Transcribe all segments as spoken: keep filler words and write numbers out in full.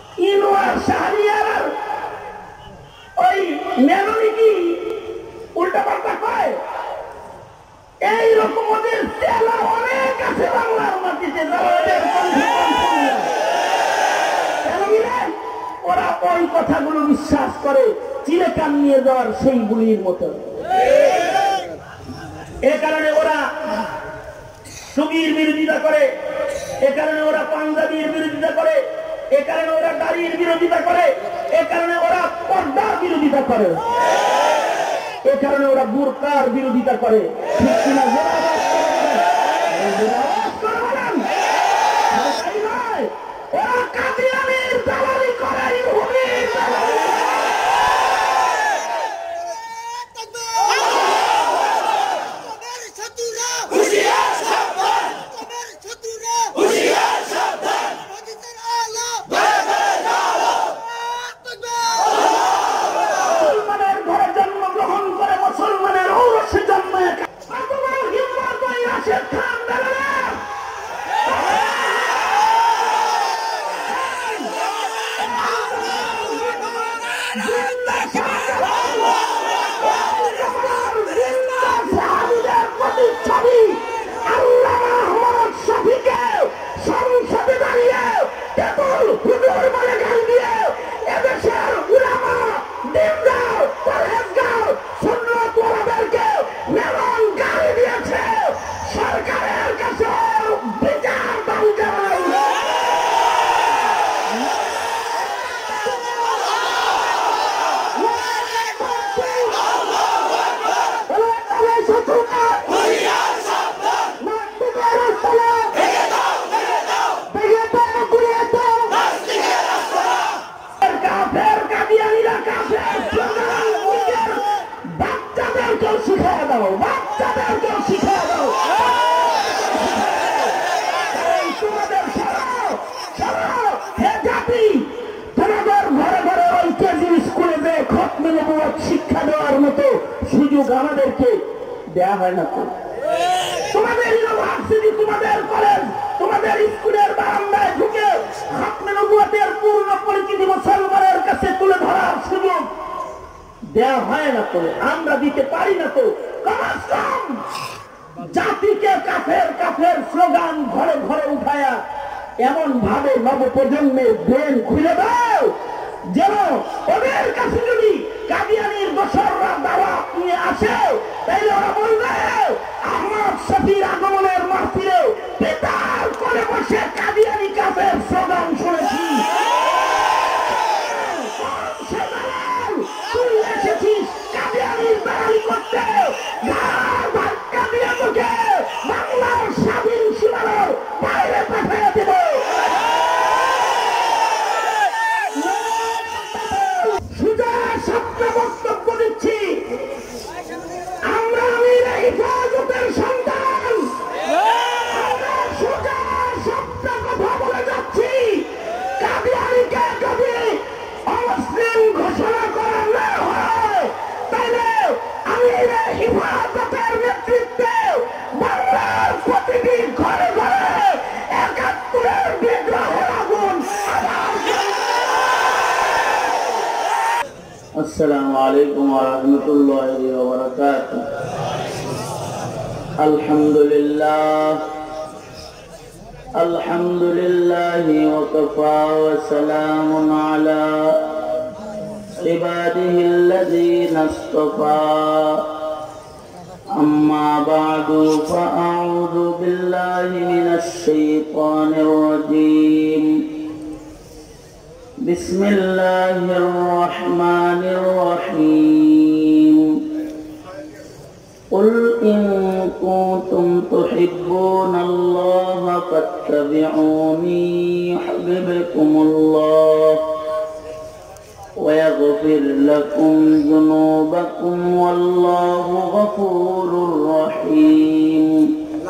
ইনোয়ার শাহরিয়ার ওই মেলনি কি উল্টা পাল্টা কয়, এইরকম ওদের চেলা অনেক আছে বাংলার মাটিতে। ওরা ওই কথাগুলো বিশ্বাস করে চিলেকান নিয়ে যাওয়ার সেই বুলির মতো। এ কারণে ওরা সুগির বিরোধিতা করে, এ কারণে ওরা পাঞ্জাবির বিরোধিতা করে, এ কারণে ওরা দাড়ির বিরোধিতা করে, এ কারণে ওরা পর্দার বিরোধিতা করে, এ কারণে ওরা বুরকার বিরোধিতা করে। ঠিক কিনা? ওরা কাদিয়ানির দালালি করে, ইহুদির দালালি করে। শিক্ষা দেওয়ার মতো সুযোগ আমাদেরকে দেয়া হয় না। তো তোমাদের ইউনিভার্সিটি, তোমাদের কলেজ, তোমাদের স্কুলের বারান্দায় ঢুকে খাতমে নবুয়তের পূর্ণ পরিচিতি মুসলমানের কাছে তুলে ধরার সুযোগ দেয়া হয় না। তো আমরা দিতে পারি না। তো কমাস কম জাতিকে কাফের কাফের স্লোগান ঘরে ঘরে উঠায়া এমন ভাবে নবপ্রজন্মের ব্রেন খুলে দাও যেন ওদের কাছে যদি কাদিয়ানির দোসররা দাওয়াত নিয়ে আসে, তাইলে ওরা বলবে আহমদ শফির আগমনের মাহফিলে পিতার কোলে বসে কাদিয়ানি কাফের স্লোগান শুনেছি। তুই এসেছিস কাদিয়ানির দালালি করতে, ধাক্কা দিয়ে তোকে বাংলার স্বাধীন সীমানার বাইরে পাঠিয়ে দেব। বক্তব্য দিচ্ছি, আমরা আমির হেফাজতের সন্তান, আমরা সোজা সত্য কথা বলে যাচ্ছি। কাদিয়ানিকে যদি অমুসলিম ঘোষণা করা না হয়, তাহলে আমির হেফাজতের নেতৃত্বে বাংলার প্রতিটি ঘরে ঘরে একাত্তরের বিগ্রহের আগুন। السلام عليكم ورحمة الله وبركاته. الحمد لله الحمد لله وكفى وسلام على عباده الذين اصطفى. أما بعد فأعوذ بالله من الشيطان الرجيم. بسم الله الرحمن الرحيم. قل إن كنتم تحبون الله فاتبعوني يحببكم الله ويغفر لكم ذنوبكم والله غفور رحيم.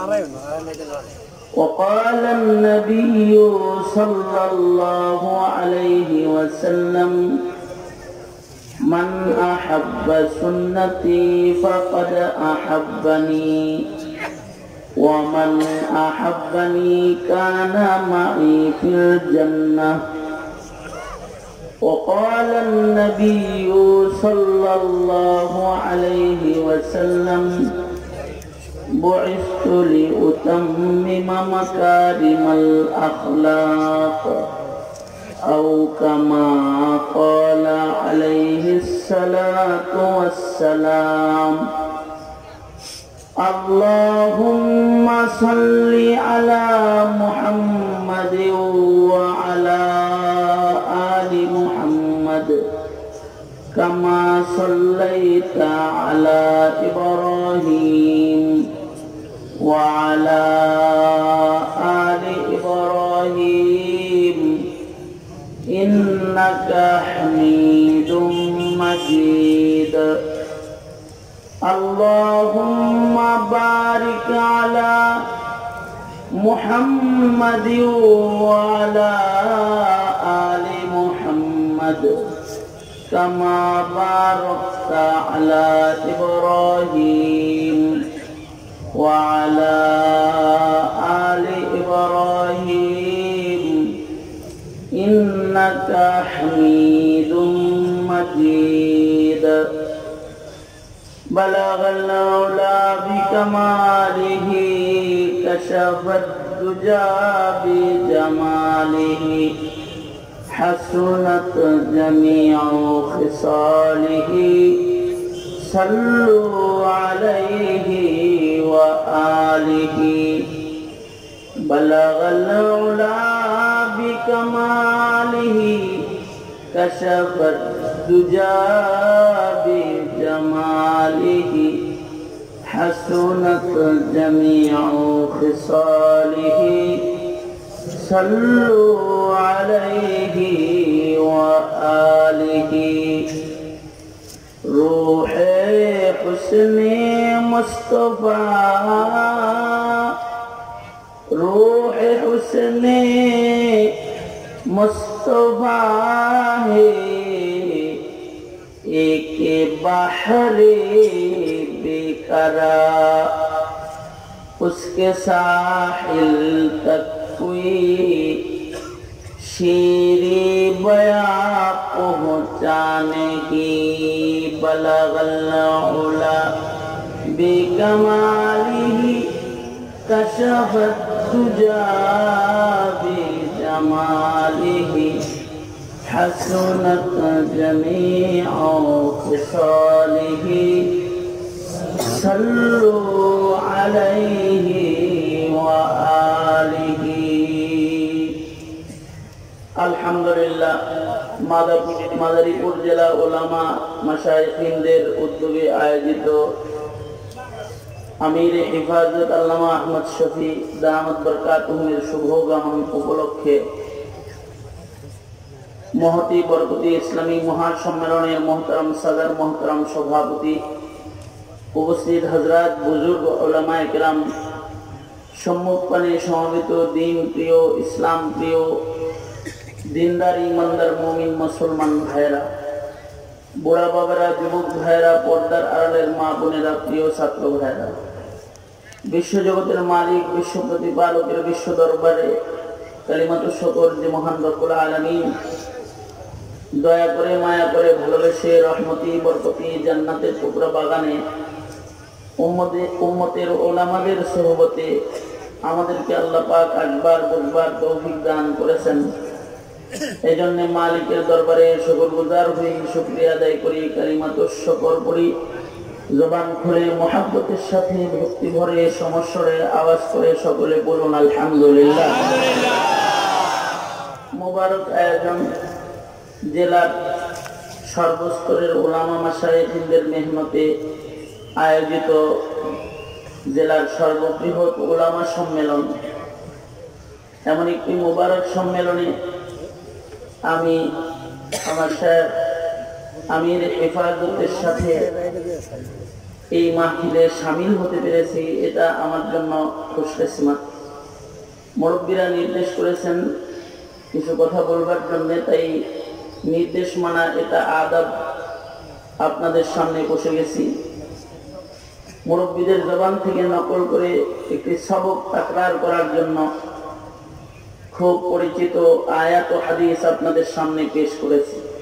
وقال النبي صلى الله عليه وسلم من أحب سنتي فقد أحبني ومن أحبني كان معي في الجنة وقال النبي صلى الله عليه وسلم بعثت لأتمم مكارم الأخلاق أو كما قال عليه الصلاة والسلام اللهم صل على محمد وعلى آل محمد كما صليت على إبراهيم وعلى آل إبراهيم إنك حميد مجيد اللهم بارك على محمد وعلى آل محمد كما باركت على إبراهيم وعلى آل إبراهيم إنك حميد مجيد بلغ العلا بكماله كشف الدجى بجماله حسنت جميع خصاله صلوا عليه وآله بلغ العلا بكماله كشف الدجى بجماله حسنت جميع خصاله صلوا عليه وآله روح حسن مصطفى روح حسن مصطفى है एक बहरे बेकरा उसके साहिल तक कोई शेरे बया पहुँचाने की बलगल उला बेकमाली कशफत तुजा बेजमालिही حسنت جميع خصاله صلوا عليه وآله الحمد لله মাদারীপুর জেলা উলামা মাশায়েখিনদের উদ্যোগে আয়োজিত আমির হিফাজত আল্লামা আহমদ শফি দামাত বরকাতুহুর শুভগমন উপলক্ষে মহতি বরকতি ইসলামী মহাসম্মেলনের মোহতারাম সাদার মোহতারাম সভাপতি উপস্থিত হযরত বুজুর্গ উলামায়ে কেরাম সম্মুখপানে সমবেত দিন প্রিয় ইসলাম প্রিয় দিনদার ইমানদার মুমিন মুসলমান ভাইরা বুড়া বাবারা যুবক ভাইরা পর্দার আড়ালের মা বোনেরা প্রিয় ছাত্র ভাইরা বিশ্বজগতের মালিক বিশ্ব প্রতিপালকের বিশ্ব দরবারে কালিমাতুশ শুকর যে মহান রব্বুল আলামিন দয়া করে মায়া করে ভালোবেসে রহমতি বরকতি জান্নাতের টুকরা বাগানে উম্মতে উম্মতের উলামাদের সোহবতে আমাদেরকে আল্লাহ পাক একবার বুঝবার তৌফিক দান করেছেন। এই জন্য মালিকের দরবারে শুকরগুজার হই, শুকরিয়া আদায় করি, কালিমাতুশ শুকর পড়ি, জবান খুলে মহব্বতের সাথে ভক্তি ভরে সমস্বরে আওয়াজ করে সকলে বলুন আলহামদুলিল্লাহ। মুবারক আয়োজন জেলার সর্বস্তরের উলামা মাশায়েখিনদের মেহনতে আয়োজিত জেলার সর্ববৃহৎ উলামা সম্মেলন, এমন একটি মুবারক সম্মেলনে আমি আমার শায়েখ আমির হেফাজতের সাথে এই মাহফিলে শামিল হতে পেরেছি, এটা আমার জন্য খুশকিসমত। মুরব্বীরা নির্দেশ করেছেন কিছু কথা বলবার জন্য, তাই নির্দেশ মানা এটা আদব, আপনাদের সামনে বসে গেছি। মুরব্বীদের জবান থেকে নকল করে একটি সবক তাকরার করার জন্য খুব পরিচিত আয়াত ও হাদিস আপনাদের সামনে পেশ করেছি।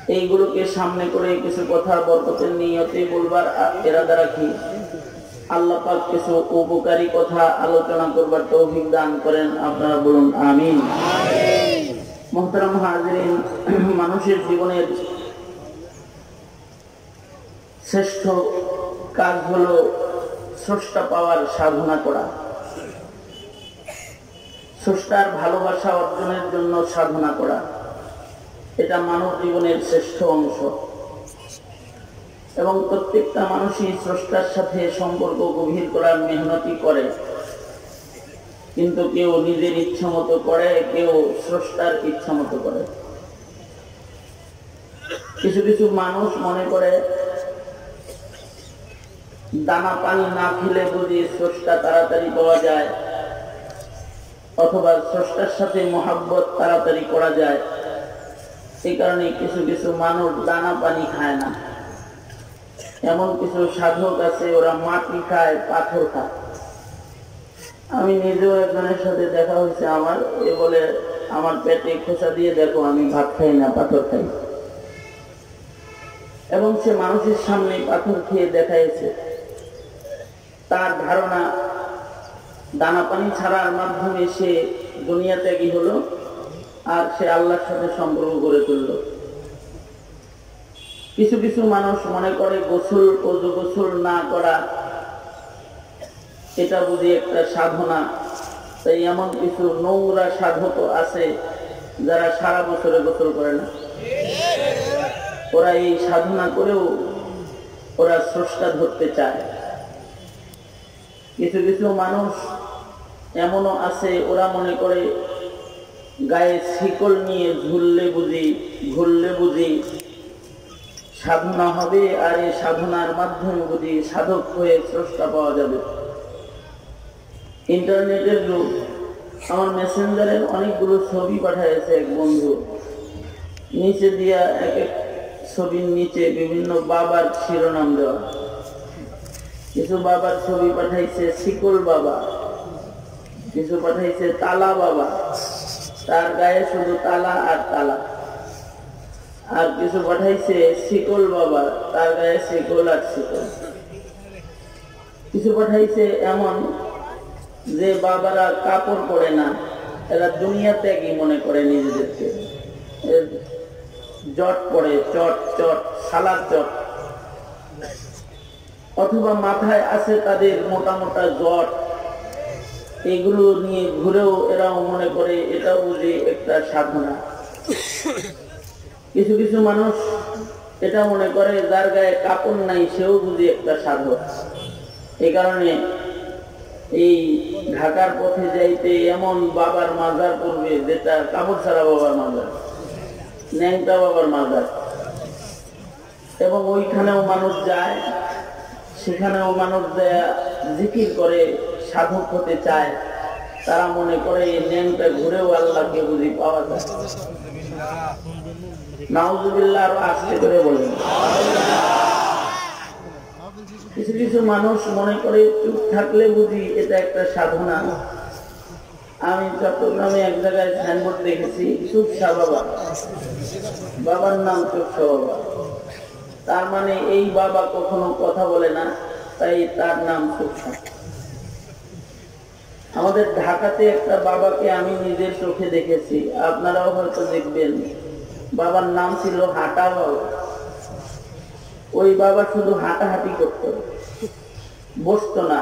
এইগুলোকে সামনে করে কিছু কথা বরকতের নিয়তে বলবার ইরাদা রাখি। আল্লাহ পাক কিছু উপকারী কথা আলোচনা করবার তৌফিক দান করেন, আপনারা বলুন আমিন। মুহতারাম হাজিরিন, মানুষের জীবনের শ্রেষ্ঠ কাজ হলো স্রষ্টা পাওয়ার সাধনা করা, স্রষ্টার ভালোবাসা অর্জনের জন্য সাধনা করা। এটা মানব জীবনের শ্রেষ্ঠ অংশ এবং প্রত্যেকটা মানুষই স্রষ্টার সাথে সম্পর্ক গভীর করার মেহনতি করে, কিন্তু কেউ নিজের ইচ্ছা মতো করে, কেউ স্রষ্টার ইচ্ছা মতো করে। কিছু কিছু মানুষ মনে করে দানা পানি না খেলে বুঝি স্রষ্টা তাড়াতাড়ি পাওয়া যায়, অথবা স্রষ্টার সাথে মহাব্বত তাড়াতাড়ি করা যায়। এই কারণে কিছু কিছু মানুষ দানা পানি খায় না। এমন কিছু সাধক আছে, ওরা মাটি খায়, পাথর খায়। আমি নিজেও একজনের সাথে দেখা হয়েছে আমার, এ বলে আমার পেটে খোঁচা দিয়ে দেখো আমি ভাত খাই না, পাথর খাই। এবং সে মানুষের সামনে পাথর খেয়ে দেখাইছে। তার ধারণা দানা পানি ছাড়ার মাধ্যমে সে দুনিয়া ত্যাগী হলো আর সে আল্লাহর সাথে সম্পর্ক গড়ে তুলল। কিছু কিছু মানুষ মনে করে গোসল ওযু গোসল না করা এটা বুঝি একটা সাধনা। তাই এমন কিছু নোংরা সাধক আছে যারা সারা বছরে গোসল করে না। ওরা এই সাধনা করেও ওরা স্রষ্টা ধরতে চায়। কিছু কিছু মানুষ এমনও আছে, ওরা মনে করে গায়ে শিকল নিয়ে ঝুললে বুঝি ঘুরলে বুঝি সাধনা হবে, আর এই সাধনার মাধ্যমে বুঝি সাধক হয়ে স্রষ্টা পাওয়া যাবে। ইন্টারনেটের যুগ, আমার মেসেঞ্জারের অনেকগুলো ছবি পাঠাইছে এক বন্ধু, নিচে দিয়া এক এক ছবির নিচে বিভিন্ন বাবার শিরোনাম দেওয়া। কিছু বাবার ছবি পাঠাইছে শিকল বাবা, কিছু পাঠাইছে তালা বাবা, তার গায়ে শুধু তালা আর তালা। আর কিছু পাঠাইছে শিকল বাবা, তার গায়ে শিকল আর শিকল। কিছু পাঠাইছে এমন যে বাবারা কাপড় পরে না, এরা দুনিয়া ত্যাগী মনে করে নিজেদেরকে। জট পরে, চট চট সালার চট, অথবা মাথায় আছে তাদের মোটা মোটা জট। এগুলো নিয়ে ঘুরেও এরাও মনে করে এটা বুঝি একটা সাধনা। কিছু কিছু মানুষ এটা মনে করে যার গায়ে কাপড় নাই সেও বুঝি একটা সাধক। এই কারণে এই ঢাকার পথে যাইতে এমন বাবার মাজার পড়বে যেটা কাপড় ছাড়া বাবার মাজার, ন্যাংটা বাবার মাজার। এবং ওইখানেও মানুষ যায়, সেখানেও মানুষ জিকির করে সাধক হতে চায়। তারা মনে করে এই ন্যাংটা ঘুরেও আল্লাহকে বুঝি পাওয়া যায়। নাউজুবিল্লাহ, আরো আস্তে করে বলেন। কিছু কিছু মানুষ মনে করে চুপ থাকলে বুঝি এটা একটা সাধনা। আমি চট্টগ্রামে এক জায়গায় সাইনবোর্ড দেখেছি, চুপসা বাবা, বাবার নাম চুপসা বাবা। তার মানে এই বাবা কখনো কথা বলে না, তাই তার নাম চুপসা। আমাদের ঢাকাতে একটা বাবাকে আমি নিজের চোখে দেখেছি, আপনারাও হয়তো দেখবেন। বাবার নাম ছিল হাঁটা বাবা। ওই বাবা শুধু হাঁটাহাঁটি করত, বসতো না।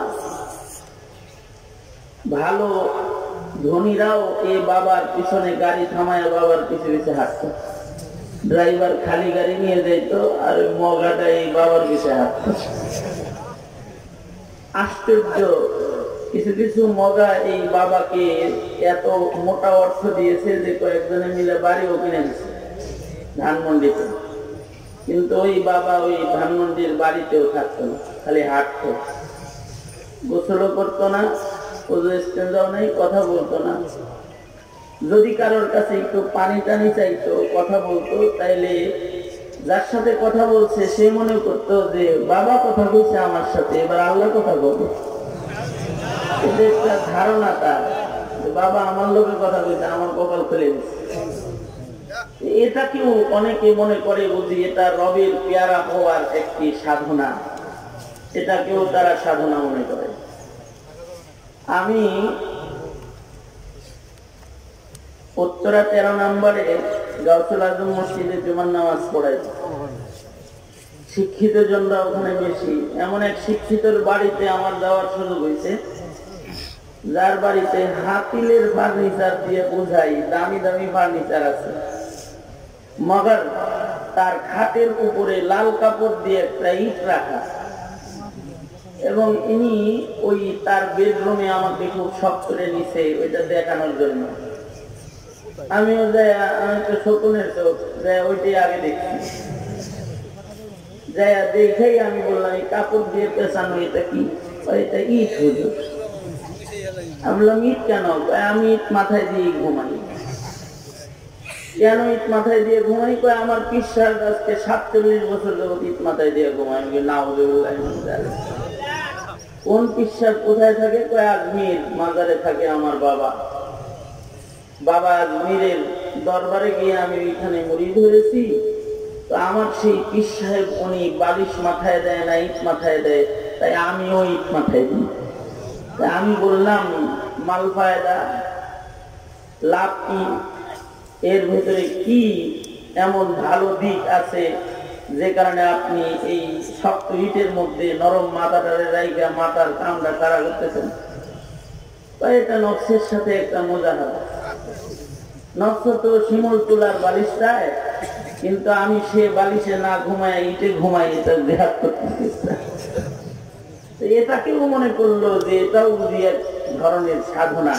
ভালো ধনীরাও এই বাবার পিছনে গাড়ি থামায় বাবার পিছু পিছু হাঁটতো। ড্রাইভার খালি গাড়ি নিয়ে যেত আর ওই মগাটা এই বাবার পিছনে হাঁটতো। আশ্চর্য, কিছু কিছু মগা এই বাবাকে এত মোটা অর্থ দিয়েছে যে কয়েকজনে মিলে বাড়িও কিনে দিচ্ছে ধানমন্ডিতে। কিন্তু ওই বাবা ওই ধানমন্ডির বাড়িতেও থাকতো না, খালি হাঁটতো, গোসলও করতো না, ওজু স্টেঞ্জাও নেই, কথা বলতো না। যদি কারোর কাছে একটু পানি টানি চাইতো, কথা বলতো, তাইলে যার সাথে কথা বলছে সে মনে করতো যে বাবা কথা বলছে আমার সাথে, এবার আল্লাহ কথা বলবে। এটা একটা ধারণা তার, বাবা আমার লোকের কথা বলছে, আমার কপাল খুলে দিচ্ছে। এটাকেও অনেকে মনে করে বুঝি এটা রবের পেয়ারা হওয়ার একটি সাধনা, এটাকেও তারা সাধনা মনে করে। আমি উত্তরা তেরো নম্বরে গাউসুল আজম মসজিদে জুমার নামাজ পড়াই। শিক্ষিত জনরা ওখানে বেশি। এমন এক শিক্ষিতর বাড়িতে আমার যাওয়ার সুযোগ হয়েছে, যার বাড়িতে হাতিলের ফার্নিচার দিয়ে বোঝাই দামি দামি ফার্নিচার আছে, মগর তার খাটের উপরে লাল কাপড় দিয়ে একটা ইট রাখা, এবং ইনি ওই তার বেডরুমে আমাকে খুব শখ করে নিছে ওইটা দেখানোর জন্য। আমিও যাই, আমি তো শকুনের চোখ যাই ওইটাই আগে দেখছি, যাই দেখেই আমি বললাম এই কাপড় দিয়ে পেছানো এটা কি? এটা ইট হুজুর। আমি বললাম ইট কেন? আমি ইট মাথায় দিয়ে ঘুমাই। কেন ইট মাথায় দিয়ে ঘুমাই? কয় আমার পিসার আজকে সাতচল্লিশ বছর যাবত ইট মাথায় দিয়ে ঘুমাই। আমি না কোন পিসার কোথায় থাকে? কয় আজমির মাজারে থাকে আমার বাবা। বাবা আজমিরের দরবারে গিয়ে আমি এখানে মুরিদ হয়েছি, তো আমার সেই পীর সাহেব উনি বালিশ মাথায় দেয় না, ইট মাথায় দেয়, তাই আমিও ইট মাথায় দিই। তাই আমি বললাম মাল ফায়দা লাভ কি? এর ভেতরে কি এমন ভালো দিক আছে যে কারণে আপনি এই শক্ত ইটের মধ্যে নরম মাথাটারে রাইগা মাথার কামড়া কারা করতেছেন? তাই এটা নকশের সাথে একটা মজা হবে। নকশ তো শিমল তোলার বালিশ চায়, কিন্তু আমি সে বালিশে না ঘুমাই ইটে ঘুমাই, এটা দেহাত করতেছি। এটাকেও মনে করলো যে এটাও বুঝি এক ধরনের সাধনা।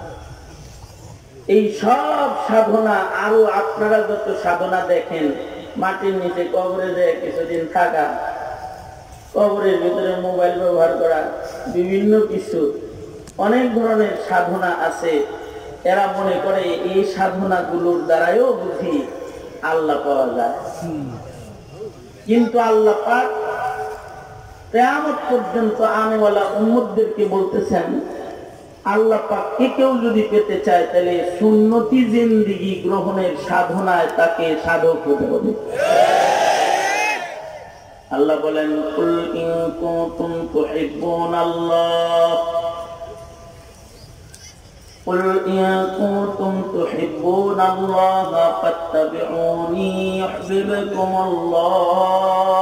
এই সব সাধনা আরো আপনারা যত সাধনা দেখেন, মাটির নিচে কবরে যায় কিছুদিন থাকা, কবরের ভিতরে মোবাইল ব্যবহার করা, বিভিন্ন কিছু অনেক ধরনের সাধনা আছে। এরা মনে করে এই সাধনা গুলোর দ্বারাও বুঝি আল্লাহ পাওয়া যায়, কিন্তু আল্লাহ পাক কিয়ামত পর্যন্ত আনেওয়ালা উম্মতদেরকে বলতেছেন আল্লাহ পাক কে কেউ যদি পেতে চায় তাহলে সুন্নতি জিন্দেগি গ্রহণের সাধনায় তাকে সাধক হতে হবে। আল্লাহ বলেন কুল ইন কুনতুম তুহিব্বুনাল্লাহ কুল ইন কুনতুম তুহিব্বুনাল্লাহ ফাত্তাবিউনি ইউহিব্বুকুমুল্লাহ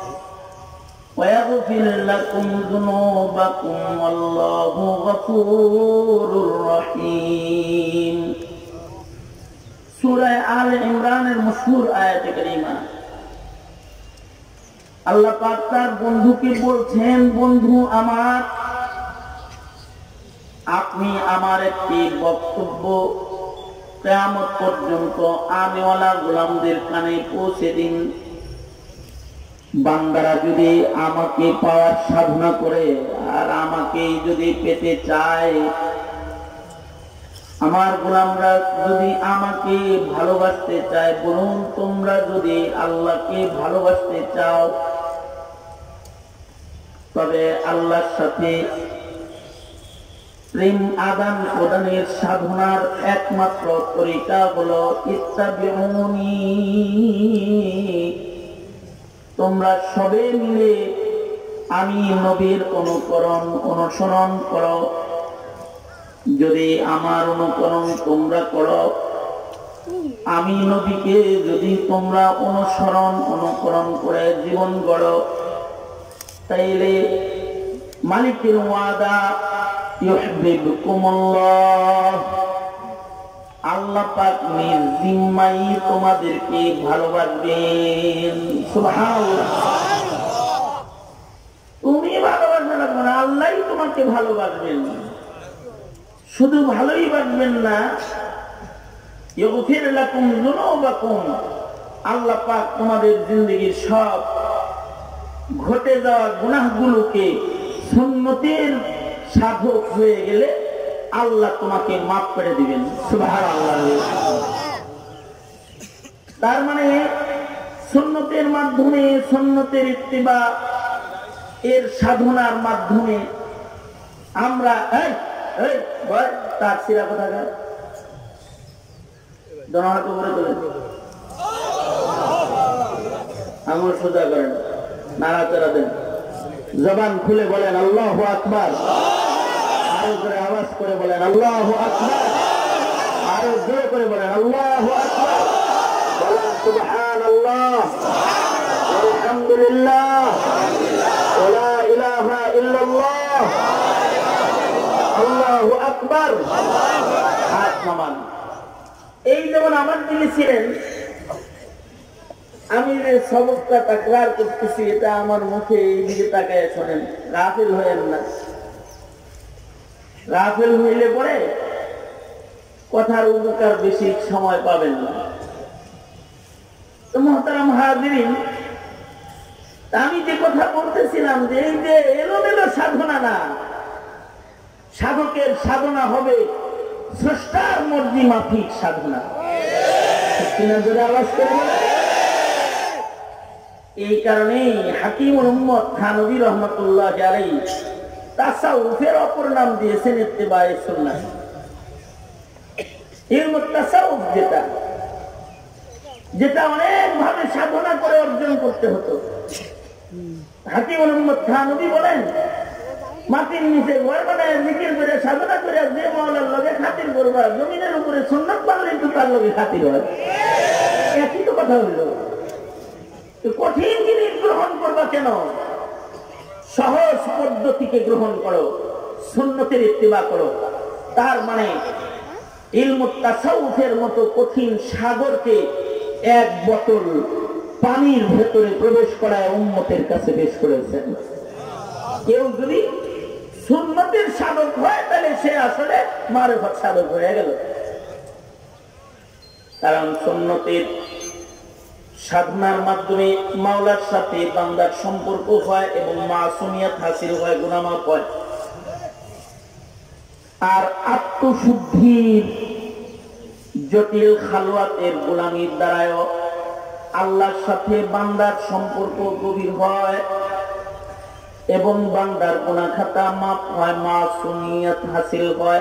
ويغفر لكم ذنوبكم والله غفور رحيم। সূরা আলে ইমরানের মশহুর আয়াত কারিমা। আল্লাহ পাক তার বন্ধুকে বলছেন, বন্ধু আমার, আপনি আমার একটি বক্তব্য কিয়ামত পর্যন্ত আনেওয়ালা গোলামদের কানে পৌঁছে দিন। বান্দারা যদি আমাকে পাওয়ার সাধনা করে আর আমাকে যদি পেতে চায়, আমার গোলামরা যদি আমাকে ভালোবাসতে চায়, বলুন তোমরা যদি আল্লাহকে ভালোবাসতে চাও, তবে আল্লাহর সাথে প্রেম আদান প্রদানের সাধনার একমাত্র তরিকা হলো ইত্তাবিউনি, তোমরা সবে মিলে আমি নবীর অনুকরণ অনুসরণ করো। যদি আমার অনুকরণ তোমরা করো, আমি নবীকে যদি তোমরা অনুসরণ অনুকরণ করে জীবন গড়ো, তাইলে মালিকের ওয়াদা ইউহিব্বুকুমুল্লাহ, আল্লাহ পাক নিজ জিম্মায় তোমাদেরকে ভালোবাসবেন। সুবহানাল্লাহ। তুমি ভালোবাসা লাগবে না, আল্লাহই তোমাকে ভালোবাসবেন। শুধু ভালোই বাসবেন না, ইগফির লাকুম যুনুবাকুম, আল্লাহ পাক তোমাদের জিন্দেগীর সব ঘটে যাওয়া গুনাহগুলোকে সুন্নতের সাধক হয়ে গেলে আল্লাহ তোমাকে মাফ করে দিবেন। সুবহানাল্লাহ। তার মানে সুন্নতের মাধ্যমে, সুন্নতের ইত্তিবা এর সাধনার মাধ্যমে আমরা এই এই ভয় তার সিরা কোথাকার দোনো হাত উপরে তুলে সোজা করেন, নাড়াচাড়া দেন, জবান খুলে বলেন আল্লাহু আকবার, আরো করে আওয়াজ করে বলেন আল্লাহু আকবার, আরো জোরে করে বলেন আল্লাহু আকবার, বলেন সুবহানাল্লাহ, আলহামদুলিল্লাহ, ওয়া লা ইলাহা ইল্লাল্লাহ, আল্লাহু আকবার। হাত নামান। এই যেমন আমার দিকে ছিলেন, আমি যে সবকটা তাকরার করতেছি, এটা আমার মুখে এই দিকে তাকায় শোনেন, গাফিল হয়েন না। গাফিল হইলে পরে কথার উপকার বেশি সময় পাবেন না। তো মুহতারাম হাজিরিন, আমি যে কথা বলতেছিলাম যে এই যে এলোমেলো সাধনা না, সাধকের সাধনা হবে স্রষ্টার মর্জি মাফিক সাধনা। আওয়াজ করে এই কারণেই হাকিমুল উম্মত থানভী রহমাতুল্লাহ আলাইহি তাসাউফের অপর নাম দিয়েছেন ইত্তেবায়ে সুন্নাহ। ইলমুত তাসাউফ যেটা যেটা অনেক ভাবে সাধনা করে অর্জন করতে হতো। হাকিমুল উম্মত থানভী বলেন, মাটির নিচে ঘর বানায় জিকির করে সাধনা করে যে মাওলার লগে খাতির করবা, জমিনের উপরে সুন্নাত পারলে একটু তার লগে খাতির হয়। একই তো কথা হইল। কঠিন জিনিস গ্রহণ করবা কেন? সহজ পদ্ধতিকে গ্রহণ করো, সুন্নতের ইত্তিবা করো। তার মানে ইলমুত তাসাউফের মতো কঠিন সাগরকে এক বোতল পানির ভেতরে প্রবেশ করায় উম্মতের কাছে পেশ করেছেন। কেউ যদি সুন্নতের সাধক হয় তাহলে সে আসলে মারেফত সাধক হয়ে গেল। কারণ সুন্নতের সাধনার মাধ্যমে মাওলার সাথে বান্দার সম্পর্ক হয় এবং মাসুমিয়াত হাসিল হয়, গুনাহ মাফ হয়। আর আত্মশুদ্ধির জটিল খালওয়াতের গোলামির দ্বারাও আল্লাহর সাথে বান্দার সম্পর্ক গভীর হয় এবং বান্দার গুনাহ খাতা মাফ হয়, মাসুমিয়াত হাসিল হয়।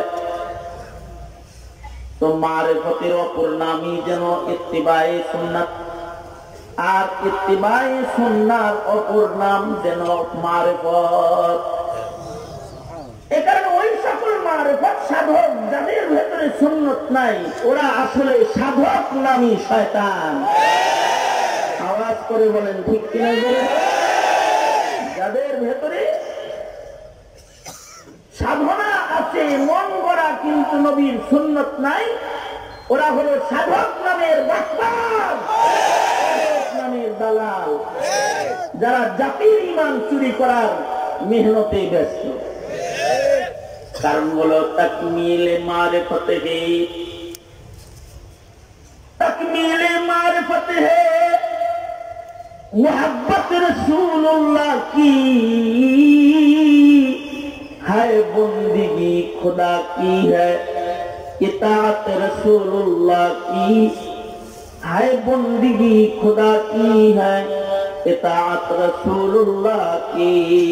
তো মারিফতের অপর নামই যেন ইত্তিবায়ে সুন্নাত, আর ইত্তিবায়ে সুন্নাহর অপর নাম যেন মারিফত। এই কারণে ওই সকল মারিফত সাধক যাদের ভেতরে সুন্নত নাই, ওরা আসলে সাধক নামী শয়তান। আওয়াজ করে বলেন ঠিক কিনা বলেন। যাদের ভেতরে সাধনা আছে মন গড়া কিন্তু নবীর সুন্নত নাই, ওরা হলো সাধক নামের বাটপার, নামের দালাল, যারা জাতির ঈমান চুরি করার মেহনতে ব্যস্ত। কারণ হলো তাকমিলে মারিফত হে, তাকমিলে মারিফত হে मोहब्बत रसूलुल्लाह की है, बंदगी खुदा की है, इताअत रसूलुल्लाह की है, बंदगी खुदा की है, इताअत रसूलुल्लाह की।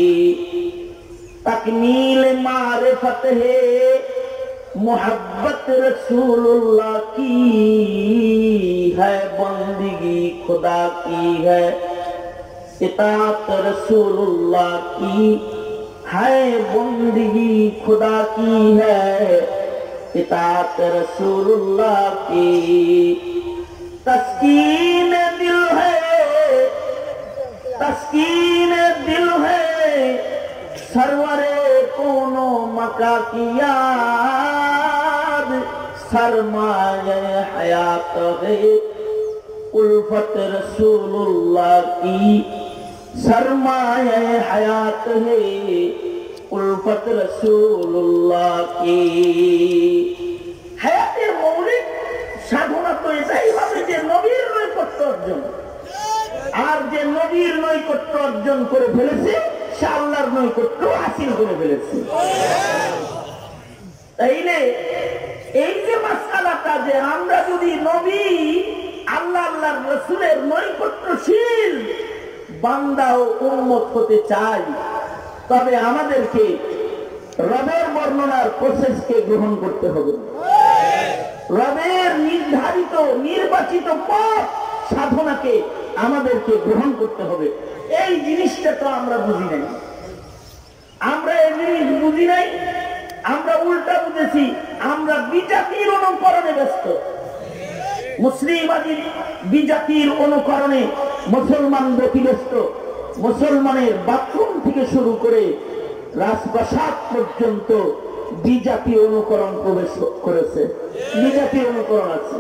तकमील मारिफत है मोहब्बत रसूलुल्लाह की है, बंदगी खुदा की है, इताअत रसूलुल्लाह की है, बंदगी खुदा की है, इताअत रसूलुल्लाह की। तस्कीन दिल है, तस्कीन दिल है सरवरे कोनो मका की याद, सरमाए हयात है उल्फत रसूलुल्लाह की, सरमाए हयात है उल्फत रसूलुल्लाह की। হায়াতের মৌলিক সাধনা তো এটাই হবে যে নবীর নৈকট্য অর্জন, আর যে নবীর নৈকট্য অর্জন করে ফেলেছে সে আল্লাহর নৈকট্য হাসিল করে ফেলেছে। তাইলে এই যে মাসআলাটা যে আমরা যদি নবী আল্লাহ আল্লাহর রাসূলের নৈকট্যশীল বান্দা ও উম্মত হতে চাই, তবে আমাদেরকে রবের বর্ণনার প্রসেসকে গ্রহণ করতে হবে। রবের নির্ধারিত নির্বাচিত পথ সাধন সাধনাকে আমাদেরকে গ্রহণ করতে হবে। এই জিনিসটা তো আমরা বুঝি নাই। আমরা এই জিনিস বুঝি নাই, আমরা উল্টা বুঝেছি। আমরা বিজাতির অনুকরণে ব্যস্ত। মুসলিম আদি বিজাতির অনুকরণে মুসলমান ব্যতিব্যস্ত। মুসলমানের বাথরুম থেকে শুরু করে রাজপ্রাসাদ পর্যন্ত বিজাতি অনুকরণ প্রবেশ করেছে, বিজাতি অনুকরণ আছে।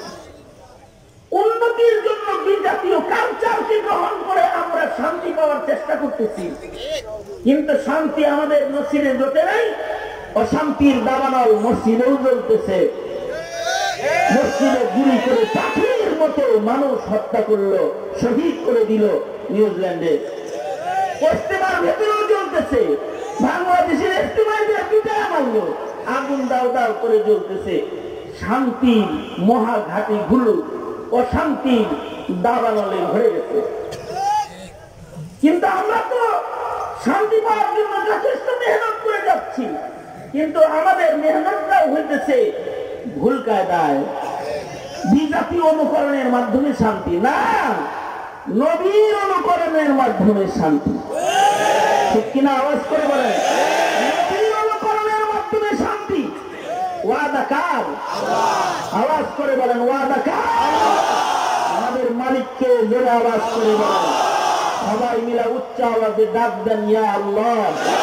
উন্নতির জন্য বিজাতীয় কালচারকে গ্রহণ করে আমরা শান্তি পাওয়ার চেষ্টা করতেছি, কিন্তু শান্তি আমাদের মসজিদে জোটে নাই, অশান্তির দাবানল মসজিদেও জ্বলতেছে। মসজিদে গুলি করে পাখির মতো মানুষ হত্যা করলো, শহীদ করে দিল নিউজিল্যান্ডে। ইস্তেমার ভেতরেও জ্বলতেছে, বাংলাদেশের ইস্তেমায় পিটায় মারলো, আগুন দাও দাও করে জ্বলতেছে। শান্তির মহাঘাটি গুলো অশান্তির দাবানলে ভরে গেছে। কিন্তু আমরা তো শান্তি পাওয়ার জন্য যথেষ্ট মেহনত করে যাচ্ছি, কিন্তু আমাদের মেহনতটাও হইতেছে ভুল কায়দায়, বিজাতি অনুকরণের মাধ্যমে শান্তি না, নবীর অনুকরণের মাধ্যমে শান্তি। ঠিক কিনা? আওয়াজ করে বলেন। নবীর অনুকরণের মাধ্যমে শান্তি। ওয়াদা কার? আওয়াজ করে বলেন ওয়াদা কার? আমাদের মালিককে জোরে আওয়াজ করে বলেন। সবাই মিলে উচ্চ আওয়াজে ডাক দেন, ইয়া আল্লাহ।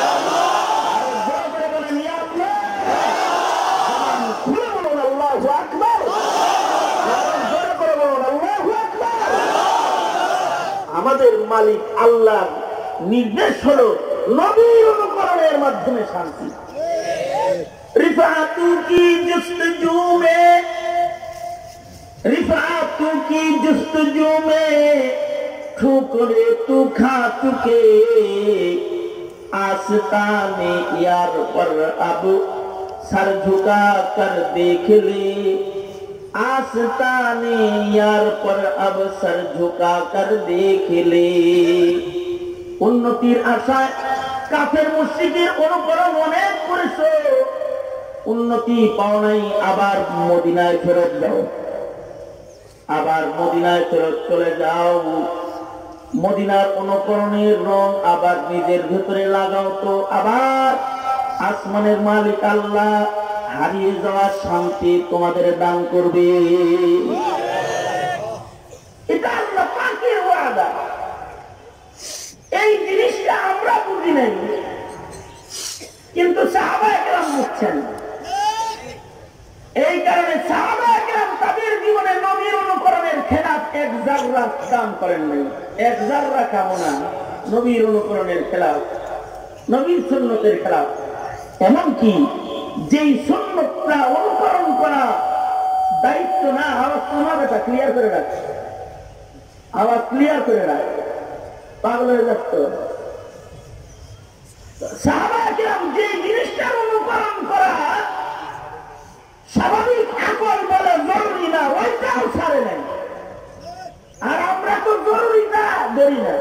আমাদের মালিক আল্লাহ নির্দেশ হলো নবীর অনুকরণের মাধ্যমে শান্তি। रिफातू की जुस्तजू में रिफातू की जुस्तजू में ठोकरे तू खा चुके आस्ताने यार पर अब सर झुका कर देख ले आस्ताने यार पर अब सर झुका कर देख ले। উন্নতির আশায় কাফের মুশরিকের অনুকরণ অনেক করেছো, উন্নতি পাও নাই, আবার মদিনায় ফেরত যাও, আবার মদিনায় ফেরত চলে যাও। মদিনার অনুকরণের রং আবার নিজের ভেতরে লাগাও, তো আবার আসমানের মালিক আল্লাহ হারিয়ে যাওয়ার শান্তি তোমাদের দান করবে। এটা আল্লাহ পাকের ওয়াদা। এই জিনিসটা আমরা বুঝি নাই, কিন্তু সাহাবায়ে কেরাম বুঝছেন। এই কারণে সাহাবায়ে কেরাম তাদের জীবনে নবীর অনুকরণের খেলাফ এক জাররা কাম করেন নাই, এক জাররা কামনা নবীর অনুকরণের খেলাফ, নবীর সুন্নতের খেলাফ। এমনকি যেই সুন্নতটা অনুকরণ করা দায়িত্ব না, আওয়াজ তোমার এটা ক্লিয়ার করে রাখ, আওয়াজ ক্লিয়ার করে রাখ, পাগল হয়ে যাচ্ছ। সাহাবায়ে কেরাম যে জিনিসটার অনুকরণ করা স্বাভাবিক আকল বলে জরুরি না, ওইটাও ছাড়ে নাই। আর আমরা তো জরুরিটা ধরি না,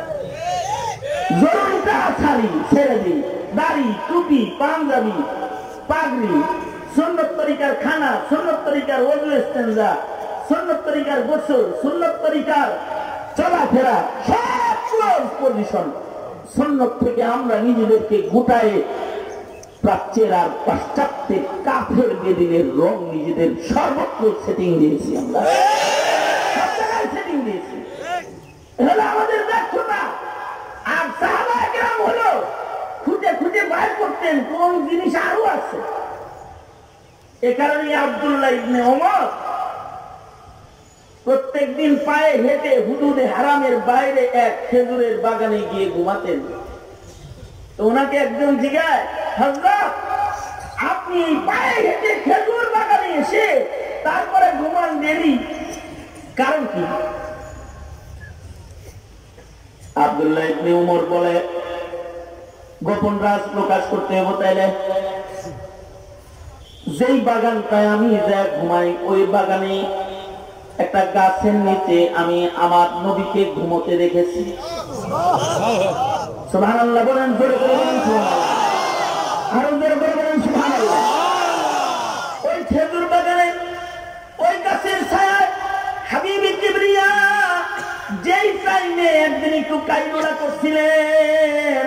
জরুরিটা ছাড়ি, ছেড়ে দিই। দাড়ি, টুপি, পাঞ্জাবি, পাগড়ি, সুন্নত তরিকার খানা, সুন্নত তরিকার ওযু ইস্তেনজা, সুন্নত তরিকার গোসল, সুন্নত তরিকার চলাফেরা, সব পজিশন সুন্নত থেকে আমরা নিজেদেরকে গোটায় প্রাচ্যের আর পাশ্চাত্যের কাফের বেদিনের রং নিজেদের সর্বত্র সেটিং দিয়েছি, আমরা সব জায়গায় সেটিং দিয়েছি। হলো আমাদের ব্যর্থতা। আর সাহাবায়ে কেরাম হলো খুঁজে খুঁজে বাইর করতেন কোন জিনিস আরো আছে। এ কারণে আব্দুল্লাহ ইবনে ওমর প্রত্যেক দিন পায়ে হেঁটে হুদুদে হারামের বাইরে এক খেজুরের বাগানে গিয়ে ঘুমাতেন। তো ওনাকে একজন জিজ্ঞাসা, হযরত আপনি পায়ে হেঁটে খেজুর বাগানে এসে তারপরে ঘুমান দেরি, কারণ কি? আব্দুল্লাহ ইবনে ওমর বলে, গোপন রাজ প্রকাশ করতে হবে, তাইলে যেই বাগানটায় আমি যা ঘুমাই ওই বাগানে একটা গাছের নিচে আমি আমার নবীকে ঘুমোতে দেখেছি। সুবহানাল্লাহ বলেন, জোরে করে বলেন সুবহানাল্লাহ, আরো জোরে করে বলেন সুবহানাল্লাহ। ওই খেজুর বাগানে ওই গাছের ছায়ায় হাবিবি কিবরিয়া যেই টাইমে একদিন একটু কাইলোলা করছিলেন,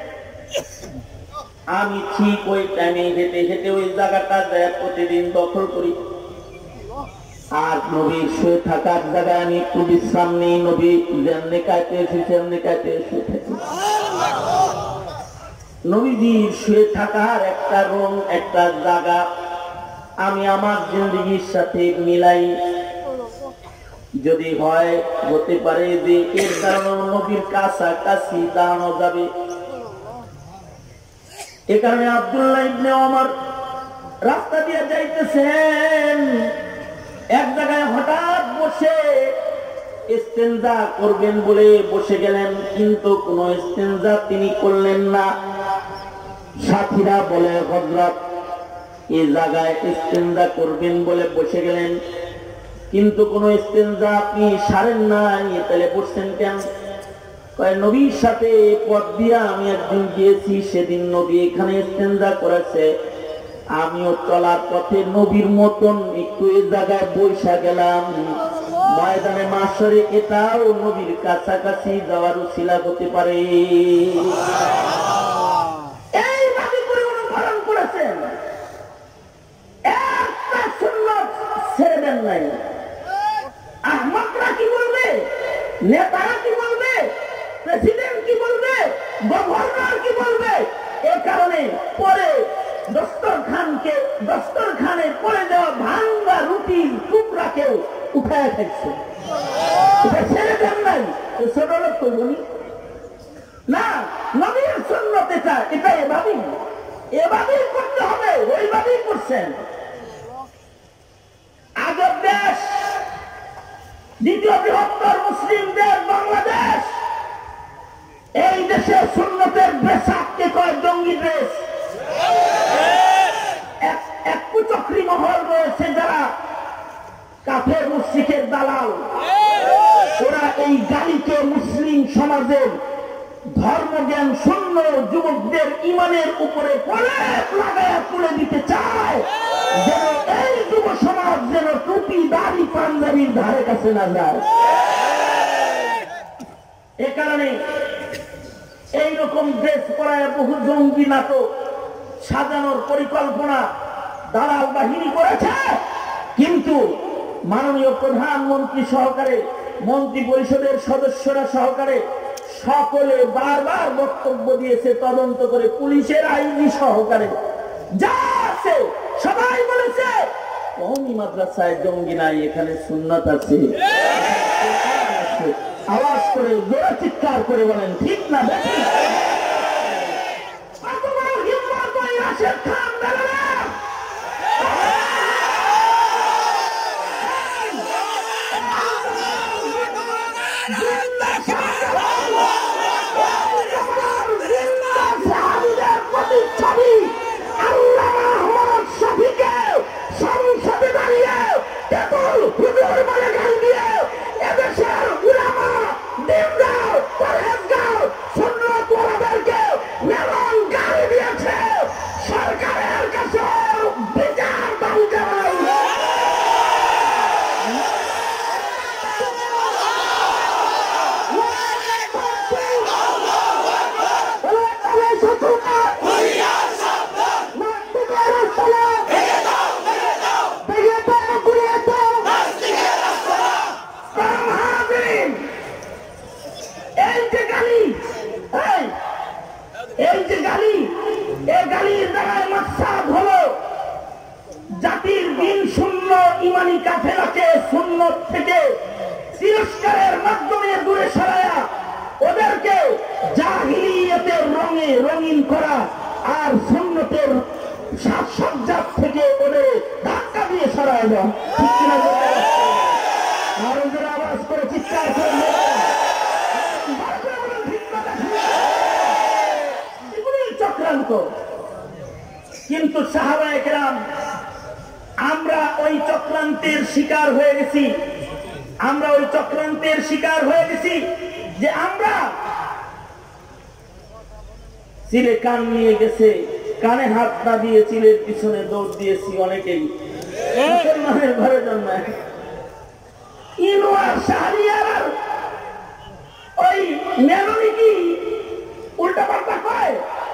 আমি ঠিক ওই টাইমে হেঁটে হেঁটে ওই জায়গাটা যায় প্রতিদিন দখল করি। আর নবী শুয়ে থাকার জায়গায় আমি একটু বিশ্রাম নেই। নবী যেমনি কাটে এসেছে এমনি কাটে শুয়ে থাকি। নবীজির শুয়ে থাকার একটা রুম, একটা জায়গা আমি আমার জিন্দগির সাথে মিলাই। যদি হয় হতে পারে যে এর কারণে নবীর কাছাকাছি দাঁড়ানো যাবে। এ কারণে আব্দুল্লাহ ইবনে ওমর রাস্তা দিয়ে যাইতেছেন, এক জায়গায় হঠাৎ বসে ইস্তেনজা করবেন বলে বসে গেলেন, কিন্তু কোন ইস্তেনজা তিনি করলেন না। সাথীরা বলে, হযরত এই জায়গায় ইস্তেনজা করবেন বলে বসে গেলেন, কিন্তু কোন ইস্তেনজা আপনি সারেন নাই, তাহলে বসছেন কেন? নবীর সাথে পথ দিয়া আমি একদিন গিয়েছি, সেদিন নবী এখানে ইস্তেনজা করেছে, আমিও চলার পথে নবীর মতন একটু এই জায়গায় বৈশা গেলাম। ময়দানে মাশরে এটাও নবীর কাছাকাছি যাওয়ার উসিলা হতে পারে। এইভাবে করে অনুসরণ করেছেন, একটা সুন্নাত ছেড়ে দেন নাই। আহমদরা কি বলবে, নেতারা কি বলবে, প্রেসিডেন্ট কি বলবে, গভর্নর কি বলবে, এ কারণে পরে দস্তরখানকে দস্তরখানে পড়ে দেওয়া ভাঙ্গা রুটি টুকরাকেও উঠায় খাইছে। এটা ছেড়ে দেন নাই, ছোট লোক করবনি না। নবীর সুন্নাত এটা, এটা এভাবেই এভাবেই করতে হবে, ওইভাবেই করছেন। আগের দেশ, দ্বিতীয় বৃহত্তর মুসলিম দেশ বাংলাদেশ, এই দেশে সুন্নতের ড্রেসকে কয় জঙ্গি ড্রেস। এক কুচক্রী মহল রয়েছে যারা কাফের মুশরিকের দালাল, ওরা এই গালিকে মুসলিম সমাজের ধর্মজ্ঞান শূন্য যুবকদের ইমানের উপরে প্রলেপ লাগায়া তুলে দিতে চায়, যেন এই যুব সমাজ যেন টুপি দাড়ি পাঞ্জাবির ধারে কাছে না যায়। এ কারণে এইরকম ড্রেস পরায় বহু জঙ্গি নাটক সাজানোর পরিকল্পনা দালাল বাহিনী করেছে। কিন্তু মাননীয় প্রধানমন্ত্রী সহকারে, মন্ত্রী পরিষদের সদস্যরা সহকারে সকলে বারবার বক্তব্য দিয়েছে, তদন্ত করে পুলিশের আইনি সহকারে যা আছে সবাই বলেছে কওমি মাদ্রাসায় জঙ্গি নাই, এখানে সুন্নাত আছে। আওয়াজ করে জোরে চিৎকার করে বলেন ঠিক না বেশি? সংসদে দাঁড়িয়ে টেবল হুজুর বলে গাল দিয়ে এদেশের উলামা, দিনদার, পরহেজগার, সুন্নাত ওয়ালাদেরকে মেলন গালি দিয়েছে। সরকারের কাছে বিচার দাবি জানাই। এই যে গালি, এই যে গালি, এই গালির দ্বারাই মাকসাদ হলো জাতির দিন শূন্য ইমানি কাফেলাকে সুন্নত থেকে তিরস্কারের মাধ্যমে দূরে সরায়া ওদেরকে জাহিলিয়াতের রঙে রঙিন করা, আর সুন্নতের সাজসজ্জা থেকে ওদের ধাক্কা দিয়ে সরায় দেওয়া। ঠিক কিনা? আরো যারা আওয়াজ করে চিৎকার করে চক্রান্ত। কিন্তু সাহাবায়ে কেরাম আমরা ওই চক্রান্তের শিকার হয়ে গেছি, আমরা ওই চক্রান্তের শিকার হয়ে গেছি যে আমরা চিলে কান নিয়ে গেছে, কানে হাত না দিয়ে চিলের পিছনে দৌড় দিয়েছি অনেকেই মুসলমানের ঘরে জন্মায়। ইনুয়ার শাহরিয়ার মেলনি কি উল্টা পাল্টা কয়?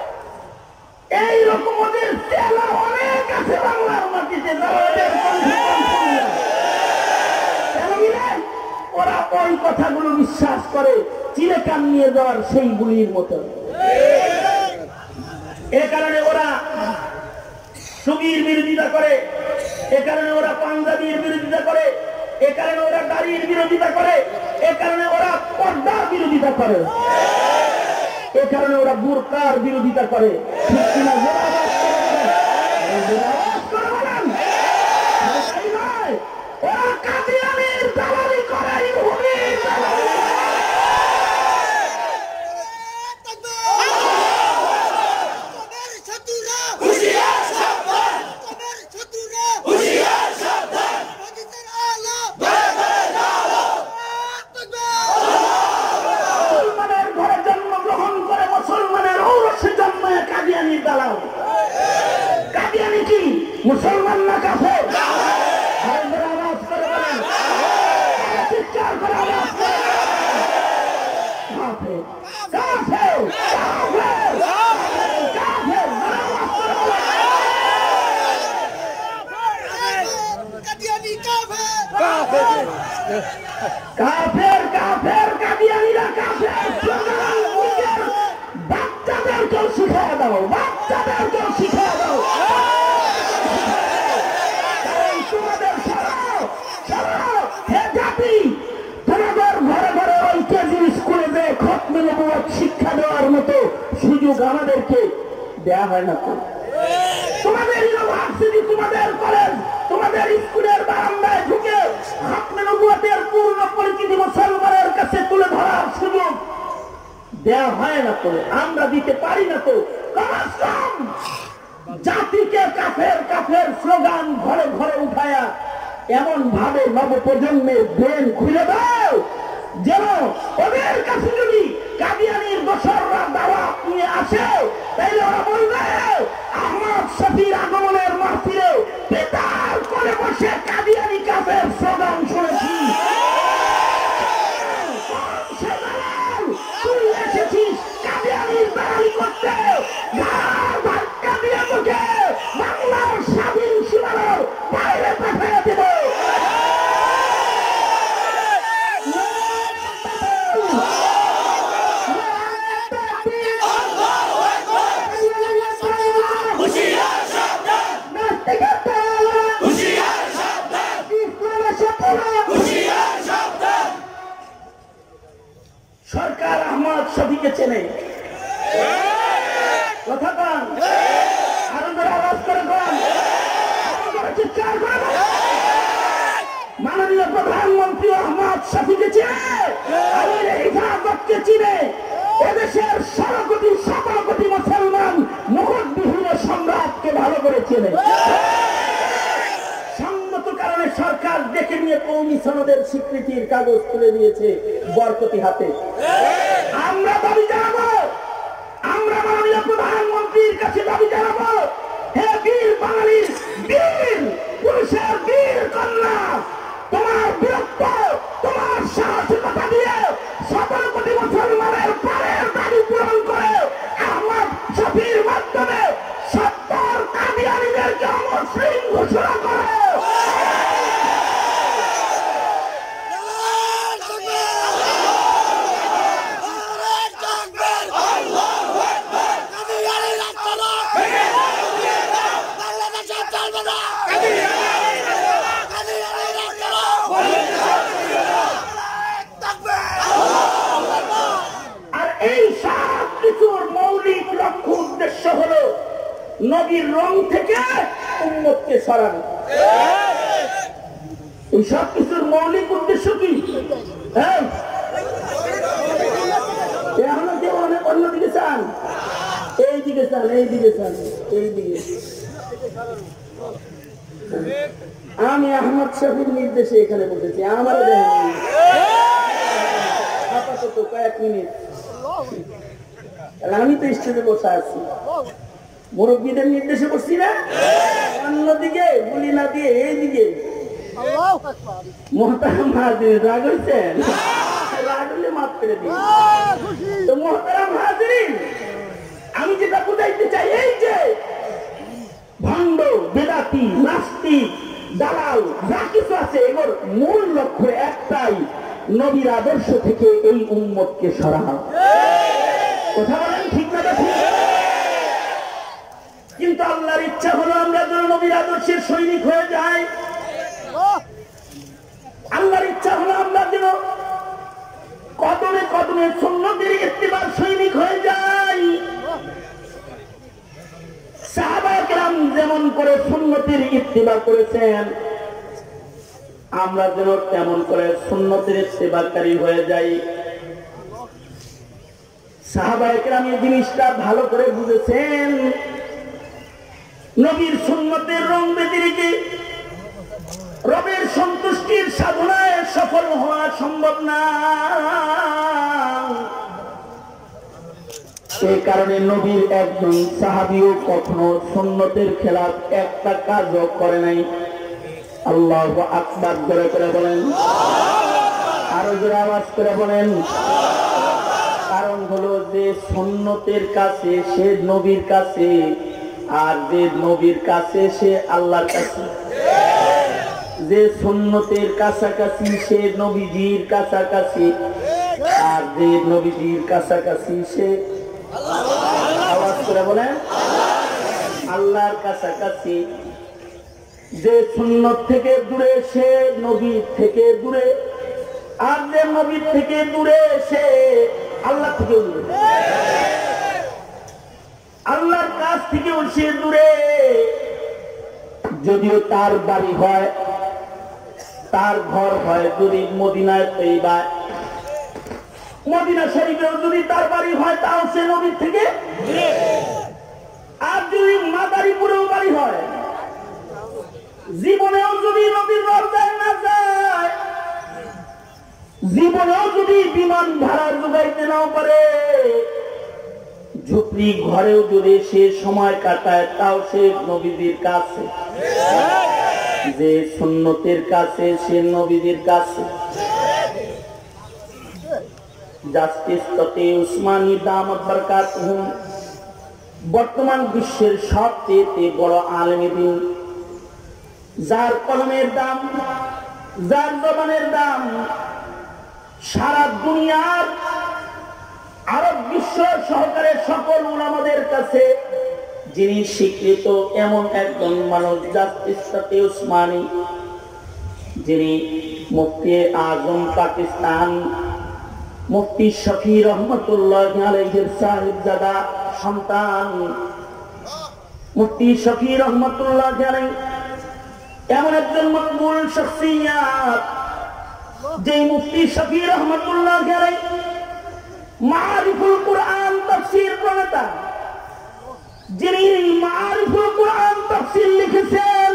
এইরকম ওদের চেলা অনেক আছে বাংলার মাটিতে, ওরা ওই কথাগুলো বিশ্বাস করে চিলে কান নিয়ে যাওয়ার সেই গুলির মতো। এ কারণে ওরা সুগির বিরোধিতা করে, এ কারণে ওরা পাঞ্জাবির বিরোধিতা করে, এ কারণে ওরা দাড়ির বিরোধিতা করে, এ কারণে ওরা পর্দার বিরোধিতা করে, এ কারণে ওরা বুরকার বিরোধিতা করে। ঠিক কিনা? ওরা কাদিয়ানির দালালি করে, ইহুদির দালালি করে। মুসলমানের ঘরে জন্মগ্রহণ করে মুসলমানের ঔরসে জন্মায় কাদিয়ানির দালাল। কাদিয়ানি কি মুসলমান না কাফের? আওয়াজ করে বলেন, চিৎকার করে আওয়াজ করে কাফের, কাফের, কাফের, কাফের, আওয়াজ করে বলেন কাদিয়ানি কাফের, কাফের, কাফের, কাফের, কাদিয়ানিরা কাফের। স্লোগান নিজের বাচ্চাদেরকেও শিখিয়ে দাও, বাচ্চাদেরকেও শিখিয়ে দাও। তোমাদের সরাও, সরাও, হে জাতি, তোমাদের ঘরে ঘরে ওই কেজি স্কুলে যে খতমে নবুয়ত শিক্ষা দেওয়ার মতো সুযোগ আমাদেরকে দেয়া হয় না তো? তোমাদের ইউনিভার্সিটি, তোমাদের কলেজ, তোমাদের স্কুলের বারান্দায় ঢুকে খতমে নবুয়তের পূর্ণ পরিচিতি মুসলমানের কাছে তুলে ধরার সুযোগ দেয়া হয় না তো? আমরা দিতে পারি না তো? কমাস কম জাতিকে কাফের কাফের স্লোগান ঘরে ঘরে উঠায়া এমন ভাবে নব প্রজন্মের ব্রেন খুলে দাও যেন ওদের কাছে যদি কাদিয়ানির দোসররা দাওয়াত নিয়ে আসে তাইলে ওরা বলবে আহমদ শফির আগমনের মাহফিলে বেতার করে বসে কাদিয়ানি কাফের স্লোগান শুনেছি। তুই এসেছিস কাদিয়ানির দালালি করতে, ধাক্কা দিয়ে তোকে বাংলার স্বাধীন সীমানার বাইরে পাঠিয়ে দেব। সরকার আহমদ শফিকে চেনে, কথা কন, আরো করে আওয়াজ করে বল, চিৎকার করে বল। মাননীয় প্রধানমন্ত্রী আহমদ শফিকে চেনে, আমির হিফাজতকে চিনে, এদেশের ষোলো কোটি সতেরো কোটি মুসলমান মুকুটবিহীন সম্রাটকে ভালো করে চেনে। সঙ্গত কারণে সরকার ডেকে নিয়ে কওমি সনদের স্বীকৃতির কাগজ তুলে দিয়েছে বরকতি হাতে। আমরা দাবি জানাবো, আমরা মাননীয় প্রধানমন্ত্রীর কাছে দাবি জানাবো, হে বীর বাঙালির বীর পুরুষের বীর কন্যা, তোমার বীরত্ব, তোমার সাহসিকতা দিয়ে সতেরো কোটি মুসলমানের পারের দাবি পূরণ করে আহমদ শফির মাধ্যমে সত্তর কাদিয়ানিদেরকে অমুসলিম ঘোষণা করে। আর এই সব কিছুর মৌলিক লক্ষ্য উদ্দেশ্য হলো নবীর রং থেকে উম্মতকে সরানো। এই সব কিছুর মৌলিক উদ্দেশ্য কি? হ্যাঁ, এখনো কেউ অনেক অন্যদিকে চান, এই দিকে চান, এই দিকে চান, এই দিকে। আমি আহমদ শফির নির্দেশে এখানে বসেছি, আমার দেখেন আপাতত কয়েক মিনিট। আমি তো স্টেজে বসে আছি, মুরব্বীদের নির্দেশে বসছি না, অন্যদিকে গুলি না দিয়ে এইদিকে। মোহতারাম হাজির, রাগ হয়েছেন? রাগ হলে মাফ করে দিন। তো মুহতারাম হাজিরিন, আমি যেটা বুঝাইতে চাই, এই যে ভণ্ড, বেদাতি, নাস্তিক, দালাল যা কিছু আছে, এগুলোর মূল লক্ষ্য একটাই, নবীর আদর্শ থেকে এই উম্মতকে সরানো। কথা বলেন ঠিক না ঠিক? কিন্তু আল্লাহর ইচ্ছা হলো আমরা যেন নবীর আদর্শের সৈনিক হয়ে যাই। আল্লাহর ইচ্ছা হলো আমরা যেন কদমে কদমে সুন্নতের ইত্তিবার সৈনিক হয়ে যাই। সাহাবায়ে কেরাম যেমন করে সুন্নতের ইত্তিবা করেছেন, আমরা যেন তেমন করে সুন্নতের ইত্তিবাকারী হয়ে যাই। সাহাবায়ে কেরাম এই জিনিসটা ভালো করে বুঝেছেন। নবীর সুন্নতের রং ব্যতিরেকে রবের সন্তুষ্টির সাধনায় সফল হওয়া সম্ভব না। এই কারণে নবীর একজন সাহাবীও কখনো সুন্নতের খেলাফ একটা কাজও করে নাই। আল্লাহু আকবার করে করে বলেন, আরো জোরে আওয়াজ করে বলেন। কারণ হলো যে সুন্নতের কাছে সে নবীর কাছে, আর যে নবীর কাছে সে আল্লাহর কাছে। যে সুন্নতের কাছাকাছি সে নবীজির কাছাকাছি, আর যে নবীজির কাছাকাছি সে আওয়াজ করে বলেন আল্লাহর কাছাকাছি। যে সুন্নত থেকে দূরে সে নবীর থেকে দূরে, আর যে নবীর থেকে দূরে সে আল্লাহ থেকে দূরে, আল্লাহর কাছ থেকেও সে দূরে। যদিও তার বাড়ি হয়, তার ঘর হয় যদি মদিনায় তৈবায়, মদিনা শরীফেও যদি তার বাড়ি হয়, তাও সে নবীর থেকে। আর যদি মাদারীপুরেও বাড়ি হয়, জীবনেও যদি নবীর রওজায় না যায়, জীবনেও যদি বিমান ভাড়া যোগাইতে নাও পারে, ঝুপড়ি ঘরেও যদি সে সময় কাটায়, তাও সে নবীদের কাছে। যে সুন্নতের কাছে সে নবীদের কাছে। জাস্টিস ততে উসমানী দামাত বারাকাতুহুম বর্তমান বিশ্বের সবচেয়ে বড় আলেমে দ্বীন, যার কলমের দাম, যার জবানের দাম সারা দুনিয়ার আরব বিশ্ব সহকারে সকল উলামাদের কাছে যিনি স্বীকৃত, এমন একজন মানুষ জাস্টিস ততে উসমানী, যিনি মুফতি আজম পাকিস্তান মুফতি শফি রহমতুল্লাহ আলাইহির সাহিবজাদা সন্তান মুফতি শফি রহমতুল্লাহ আলাইহি এমন একজন মকবুল শখসিয়াত, যে মুফতি শফি রহমতুল্লাহ আলাইহি মারিফুল কুরআন তাফসীর প্রণেতা, যিনি মারিফুল কুরআন তাফসীর লিখেছেন।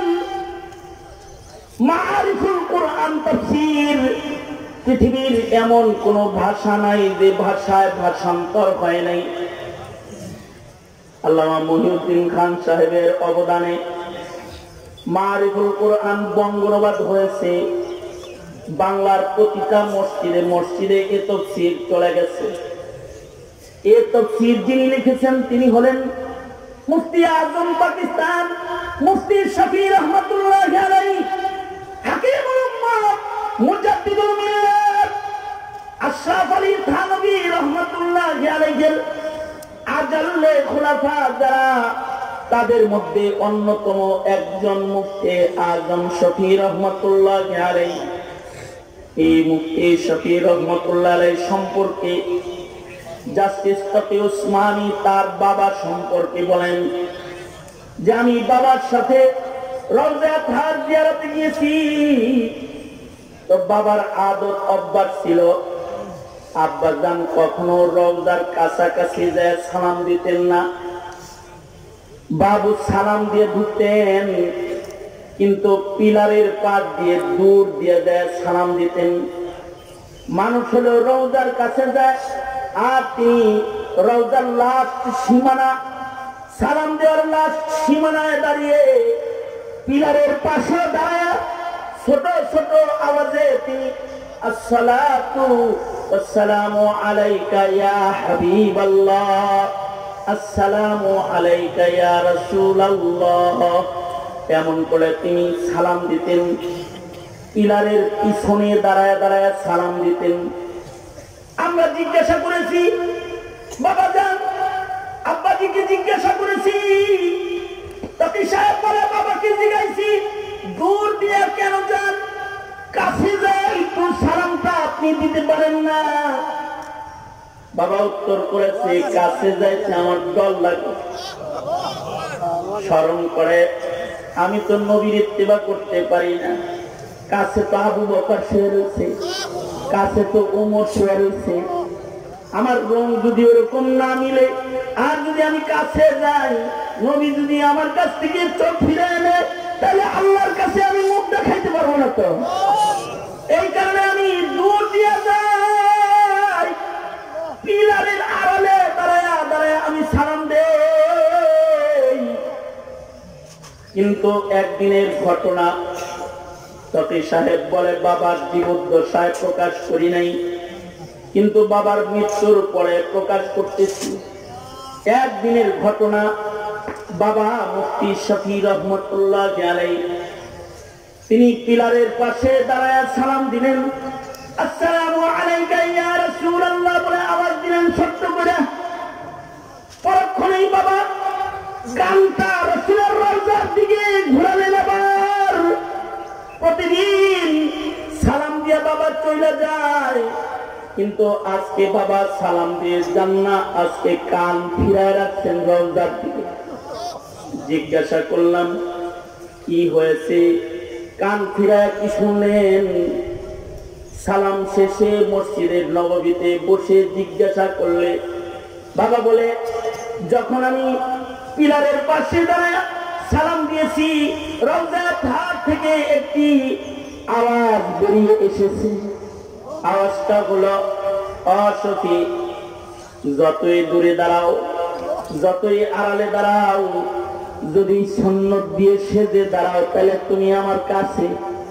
মারিফুল কুরআন তাফসীর পৃথিবীর এমন কোন ভাষা নাই যে ভাষায় ভাষান্তর হয় নাই। আল্লামা মহিউদ্দিন খান সাহেবের অবদানে মারিফুল কুরআন বঙ্গানুবাদ হয়েছে। বাংলার প্রতিটা মসজিদে মসজিদে এ তাফসীর চলে গেছে। এ তাফসীর যিনি লিখেছেন তিনি হলেন মুফতি আজম পাকিস্তান মুফতি শফি রহমতুল্লাহ আলাইহি, হাকিমুল উম্মাহ, মুজাদ্দিদুল মিল্লাত আশরাফ আলী থানভী রহমতুল্লাহ আলাইহির আজাল্লে খুলাফা যারা, তাদের মধ্যে অন্যতম একজন মুফতি আজম শফি রহমতুল্লাহ আলাইহি। এই মুফতি শফি রহমতুল্লাহ আলাইহি সম্পর্কে জাস্টিস তকি উসমানী তার বাবা সম্পর্কে বলেন যে, আমি বাবার সাথে রওজা তাহার জিয়ারতে গিয়েছি। তো বাবার আদত অভ্যাস ছিল, আব্বাজান কখনো রওজার কাছাকাছি যায় সালাম দিতেন না। বাবু সালাম দিয়ে ঢুকতেন, কিন্তু পিলারের পাশ দিয়ে দূর দিয়ে যায় সালাম দিতেন। মানুষ হলো রওজার কাছে যায়, আর তিনি রওজার লাস্ট সীমানা, সালাম দেওয়ার লাস্ট সীমানায় দাঁড়িয়ে পিলারের পাশে দাঁড়ায় ছোট ছোট আওয়াজে তিনি আসসালাতু আসসালামু আলাইকা ইয়া হাবিবাল্লাহ, আসসালামু আলাইকা ইয়া রাসূলুল্লাহ। এমন করে তিনি সালাম দিতেন, পিলারের পিছনে দাঁড়ায় দাঁড়ায় সালাম দিতেন। আমরা জিজ্ঞাসা করেছি, বাবা যান আব্বাজিকে জিজ্ঞাসা করেছি, তকি সাহেব বলে বাবাকে জিজ্ঞাসি দূর দিয়ে কেন যান, কাছে যায় একটু সালামটা আপনি দিতে পারেন না? বাবা উত্তর করেছে, কাছে যাইতে আমার ডর লাগে, স্মরণ করে আমি তো নবীর ইত্তেবা করতে পারি না। কাছে তো আবু বকর শুয়ে রয়েছে, কাছে তো ওমর শুয়ে রয়েছে, আমার রং যদি ওরকম না মিলে আর যদি আমি কাছে যাই, নবী যদি আমার কাছ থেকে চোখ ফিরে এনে, তাহলে আল্লাহর কাছে আমি মুখ দেখাইতে পারবো না। তো এই কারণে আমি দূর দিয়ে যাই, পিলারের আড়ালে দাঁড়ায় দাঁড়ায় আমি সালাম দেই। কিন্তু একদিনের ঘটনা, তকি সাহেব বলে বাবার জীবদ্দশায় প্রকাশ করি নাই, কিন্তু বাবার মৃত্যুর পরে প্রকাশ করতেছি। একদিনের ঘটনা, বাবা মুফতি শফি রহমতুল্লাহ আলাইহি তিনি পিলারের পাশে দাঁড়ায় সালাম দিলেন, আসসালামু আলাইকা ইয়া রাসূলুল্লাহ বলে আওয়াজ দিলেন ছোট্ট করে। পরক্ষণেই বাবা গানটা রাসূলের রওজার দিকে ঘুরালেন। আবার প্রতিদিন সালাম দিয়ে বাবা চলে যায়, কিন্তু আজকে বাবা সালাম দিয়ে যান না, আজকে কান ফিরায় রাখছেন রওজার দিকে। জিজ্ঞাসা করলাম কি হয়েছে, কান ফিরায় কি শুনলেন? সালাম শেষে মসজিদের নববীতে বসে জিজ্ঞাসা করলে বাবা বলে, যখন আমি পিলারের পাশে দাঁড়ায় সালাম দিয়েছি, রওজার ধার থেকে একটি আওয়াজ বেরিয়ে এসেছে। আওয়াজটা হলো, অসফি যতই দূরে দাঁড়াও, যতই আড়ালে দাঁড়াও, যদি সুন্নত দিয়ে সেজে দাঁড়াও তাহলে তুমি আমার কাছে,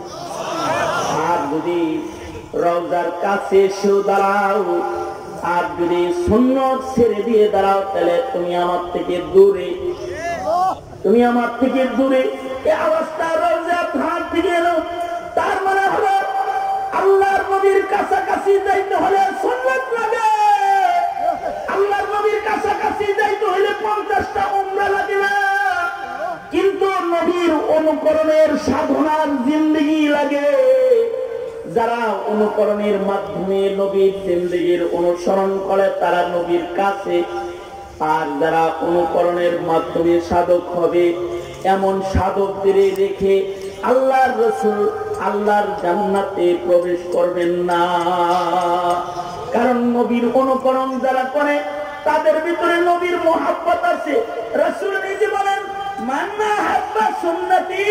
আর যদি রওজার কাছে এসেও দাঁড়াও, আর যদি সুন্নত ছেড়ে দিয়ে দাঁড়াও তাহলে তুমি আমার থেকে দূরে, তুমি আমার থেকে দূরে। এই আওয়াজটা রওজার ধার থেকে এলো, তার মানে হলো আল্লাহর নবীর কাছাকাছি যাইতে হলে সুন্নাত লাগে, আল্লাহর নবীর কাছাকাছি যাইতে হলে পঞ্চাশটা উমরা লাগে না, কিন্তু নবীর অনুকরণের সাধনার জিন্দেগি লাগে। যারা অনুকরণের মাধ্যমে নবীর জিন্দেগির অনুসরণ করে তারা নবীর কাছে, আর যারা অনুকরণের মাধ্যমে সাধক হবে এমন সাধকদের রেখে আল্লাহর রাসূল আল্লাহর জান্নাতে প্রবেশ করবেন না। কারণ নবীর অনুকরণ যারা করে তাদের ভিতরে নবীর মহব্বত আছে। রাসূল নিজে বলেন, মান আহাব্বা সুন্নতি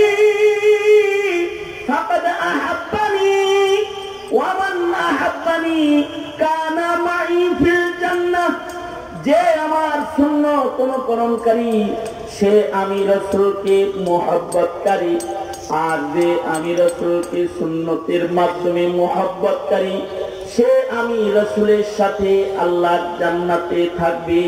ফাকাদ আহাব্বানি ওয়া মান আহাব্বানি কানা মাই ফিল জান্নাহ। যে আমার সুন্নত অনুকরণকারী সে আমি রাসূলকে মহব্বতকারী, আর যে আমি রাসূলকে সুন্নতের মাধ্যমে মহব্বতকারী সে আমি রাসূলের সাথে আল্লাহর জান্নাতে থাকবে।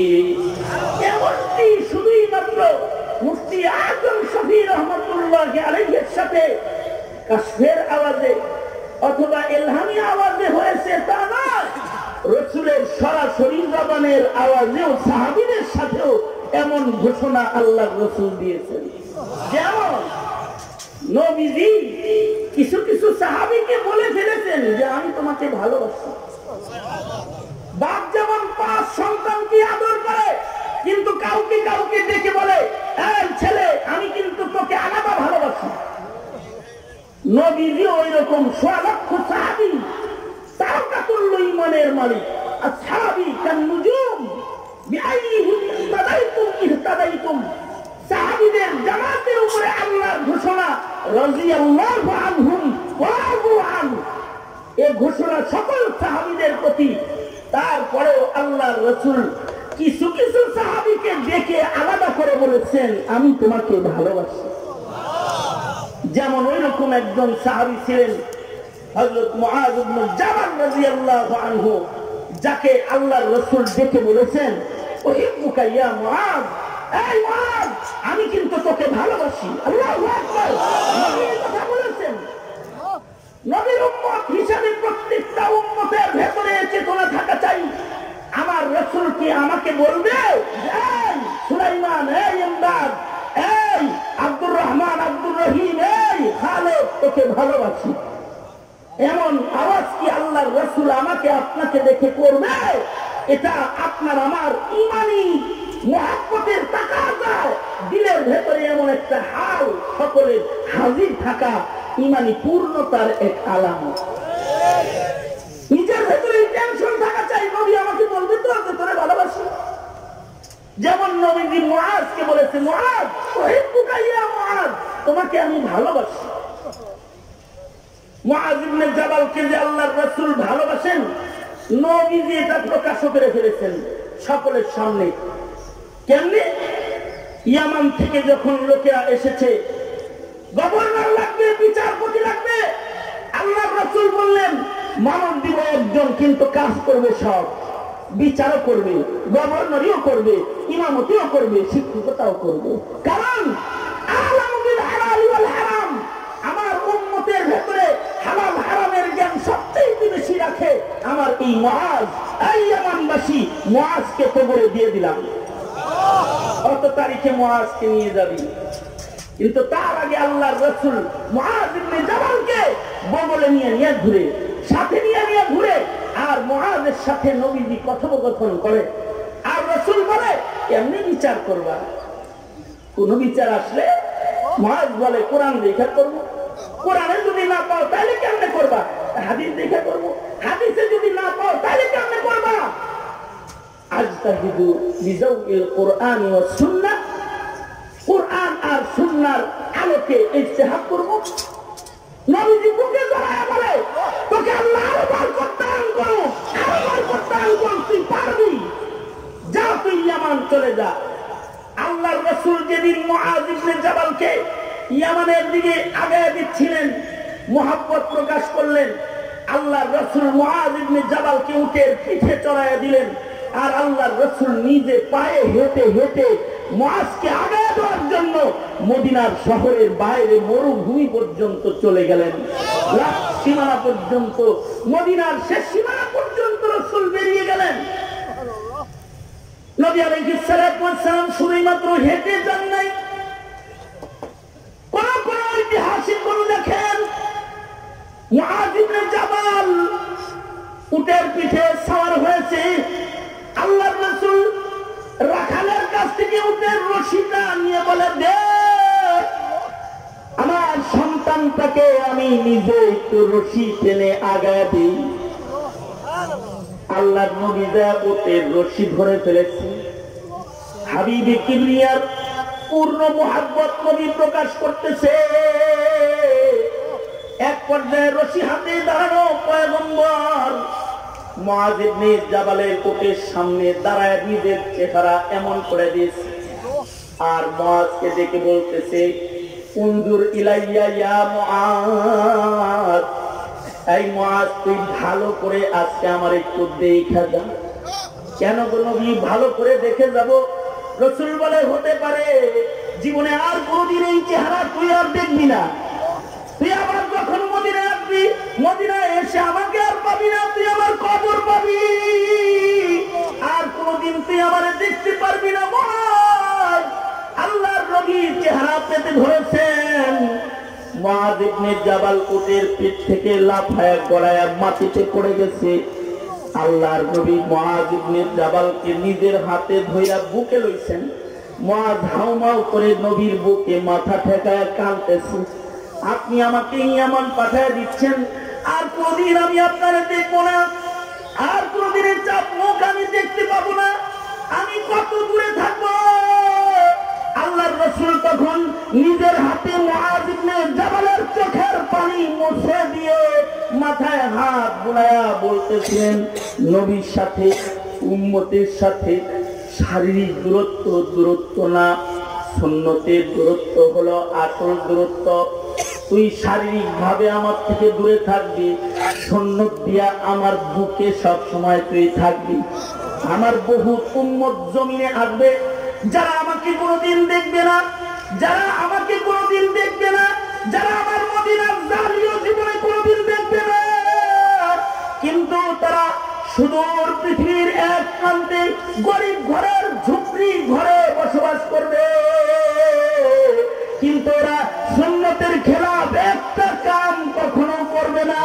এমনটি শুধুই মাত্র মুফতি আজম শফি রহমতুল্লাহ আলাইহির সাথে কাশফের আওয়াজে অথবা ইলহামি আওয়াজে হয়েছে তা নয়, রাসূলের সরাসরি জবানের আওয়াজেও সাহাবীদের সাথেও এমন ঘোষণা আল্লাহর রাসূল দিয়েছেন। যেমন নবীজি কিছু কিছু সাহাবীকে বলে ফেলেছেন যে আমি তোমাকে ভালোবাসি। বাপ যেমন পাঁচ সন্তানকে আদর করে, কিন্তু কাউকে কাউকে ডেকে বলে, এই ছেলে আমি কিন্তু তোকে আলাদা ভালোবাসি। নবীজি ওই রকম সোয়া লক্ষ সাহাবী, তারকাতুল ঈমানের মালিক। আর সাহাবী কান নুজুম বিআইনিহিম ইহতাদাইতুম ইহতাদাইতুম। সাহাবীদের জামাতের উপরে আল্লাহর ঘোষণা, রাদিয়াল্লাহু আনহুম ওয়া রাদু আনহু। এই ঘোষণা সকল সাহাবীদের প্রতি। তারপরেও আল্লাহর রাসূল কিছু কিছু সাহাবীকে ডেকে আলাদা করে বলেছেন আমি তোমাকে ভালোবাসি। যেমন ওই রকম একজন সাহাবী ছিলেন হযরত মুআয ইবনে জাবাল রাদিয়াল্লাহু আনহু, যাকে আল্লাহর রাসূল ডেকে বলেছেন, উহিব্বুকা ইয়া মুআয, এই মুআয, আমি কিন্তু তোকে ভালোবাসি। আল্লাহু আকবার। নবী কথা বলেছেন। নবীর উম্মত হিসেবে প্রত্যেকটা উম্মতের ভেতরে চেতনা থাকা চাই। আমার রাসূল কি আমাকে বলবে, এই সুলাইমান, এই ইমদাদ, এই আব্দুর রহমান, আব্দুর রহিম, এই খালেদ, তোকে ভালোবাসি, এমন আওয়াজ কি আল্লাহর রাসূল আমাকে আপনাকে দেখে করবে? এটা আপনার আমার ঈমানি মুহাব্বতের তাকাজা, দিলের ভেতরে এমন একটা হাল সকলের হাজির থাকা ঈমানি পূর্ণতার এক আলামত। নিজের ভেতরে টেনশন থাকা চাই, নবী আমাকে বলবে তো যে তোরে ভালোবাসি। যেমন নবীজি মুআযকে বলেছে, মুআয, উহিব্বুকা ইয়া মুআয, তোমাকে আমি ভালোবাসি। মুআয ইবনে জাবালকে যে আল্লাহর রাসূল ভালোবাসেন, নবীজি এটা প্রকাশ করে ফেলেছেন সকলের সামনে। কেমনে? ইয়ামান থেকে যখন লোকেরা এসেছে, গভর্নর লাগবে, বিচারপতি লাগবে, আল্লাহর রাসূল বললেন মানব দিব একজন, কিন্তু কাজ করবে সব, বিচারও করবে, গভর্নরিও করবে, ইমামতিও করবে, শিক্ষকতাও করবে। কারণ আ'লামু বিল হালাল ওয়াল হারাম, আমার উম্মতের ভেতরে হালাল হারামের জ্ঞান সবচেয়ে বেশি রাখে আমার এই মুআয। এই ইয়ামানবাসী, মুআযকে কবরে দিয়ে দিলাম, কত তারিখে মুআযকে নিয়ে যাবি। কিন্তু তার আগে আল্লাহর রাসূল মুআয ইবনে জাবালকে বগলে নিয়ে নিয়ে ঘুরে, সাথে নিয়ে নিয়ে ঘুরে, আর মুআযের সাথে নবীজি কথোপকথন করে। আর রাসূল বলে, কেমনে বিচার করবা? কোন বিচার আসলে মুআয বলে, কোরআন দেখা করবো। কোরআনে যদি না পাও তাহলে কেমনে করবা? হাদিস দেখা করবো। হাদিসে যদি না পাও তাহলে কেমনে করবা? আজতাহিদু বিজাউল কোরআন ওয়াস সুন্নাহ, কোরআন আর সুন্নাহর আলোকে ইজতিহাদ করব। নবীজি বুকে জড়ায় বলে, তোকে আল্লাহর বরকত দান করো, আল্লাহর বরকত দান করো, তুই পারবি, যা তুই ইয়ামান চলে যা। আল্লাহর রাসূল যেদিন মুআয ইবনে জাবালকে ইয়ামানের দিকে আগায় দিচ্ছিলেন, মুহাব্বত প্রকাশ করলেন, আল্লাহর রাসূল মুআয ইবনে জাবালকে উটের পিঠে চড়াইয়া দিলেন, আর আল্লাহর রাসূল নিজে পায়ে হেঁটে হেঁটে মুআযকে আগায় দেওয়ার জন্য মদিনার শহরের বাইরে মরুভূমি পর্যন্ত চলে গেলেন। লাখ সীমানা পর্যন্ত, মদিনার শেষ সীমানা পর্যন্ত রাসূল বেরিয়ে গেলেন। নবী আলাইহিস সালাতু ওয়াস সালাম শুধুই মাত্র হেঁটে যান নাই, কোন কোন ঐতিহাসিক কোন দেখেন মুআয ইবনে জাবাল উটের পিঠে সওয়ার হয়েছে, আল্লাহর রাসূল রাখালের কাছ থেকে উটের রশিটা নিয়ে বলে, দে আমার সন্তানটাকে আমি নিজে একটু রশি টেনে আগায় দিই। আল্লাহর নবী যা উটের রশি ধরে ফেলেছে। হাবিবে কিবরিয়ার পূর্ণ মুহাব্বত নবী প্রকাশ করতেছে। এক পর্যায়ে রশি হাতে দাঁড়ানো পয়গম্বর মুআয ইবনে জাবালের উটের সামনে দাঁড়ায় নিজের চেহারা এমন করে দিয়েছে, আর মুআযকে ডেকে বলতেছে, উনজুর ইলাইয়া ইয়া মুআয, এই মুআয তুই ভালো করে আজকে আমার একটু দেখা যা। কেন গো নবী, ভালো করে দেখে যাব? রাসূল বলে, হতে পারে জীবনে আর কোনদিন এই চেহারা তুই আর দেখবি না। তুই আবার যখন মদিনায় আসবি, মদিনায় এসে আমাকে আর পাবি না, তুই আমার কবর পাবি, আর কোনদিন তুই আমারে দেখতে পারবি না। মুআয আল্লাহর নবীর চেহারা পেতে ধরেছেন। মুআয ইবনে জাবাল উটের পিঠ থেকে লাফায়া গড়ায়া মাটিতে পড়ে গেছে। আল্লাহর নবী মুআয ইবনে জাবালকে নিজের হাতে ধইরা বুকে লইছেন। মুআয হাউমাউ করে নবীর বুকে মাথা ঠেকায়া কাঁদতেছে, আপনি আমাকে ইয়ামান পাঠায় দিচ্ছেন, আর কোনদিন আমি আপনারে দেখবো না, আর কোনদিনের চাপ মুখ আমি দেখতে পাবো না, আমি কত দূরে থাকবো। আল্লাহর রাসূল তখন নিজের হাতে মুআয ইবনে জাবালের চোখের পানি মুছে দিয়ে মাথায় হাত বুলায়া বলতেছেন, নবীর সাথে উম্মতের সাথে শারীরিক দূরত্ব দূরত্ব না, সুন্নতের দূরত্ব হলো আসল দূরত্ব। তুই শারীরিক ভাবে আমার থেকে দূরে থাকবি, সুন্নত দিয়া আমার বুকে সব সময় তুই থাকবি। আমার বহু উম্মত জমিনে আসবে যারা আমাকে কোনোদিন দেখবে না, যারা আমাকে কোনোদিন দেখবে না, যারা আমার মদিনার জাতীয় জীবনে কোনোদিন দেখবে না, কিন্তু তারা সুদূর পৃথিবীর এক প্রান্তে গরিব ঘরের ঝুপড়ি ঘরে বসবাস করবে, কিন্তু ওরা সুন্নতের খেলাফ একটা কাম কখনো করবে না।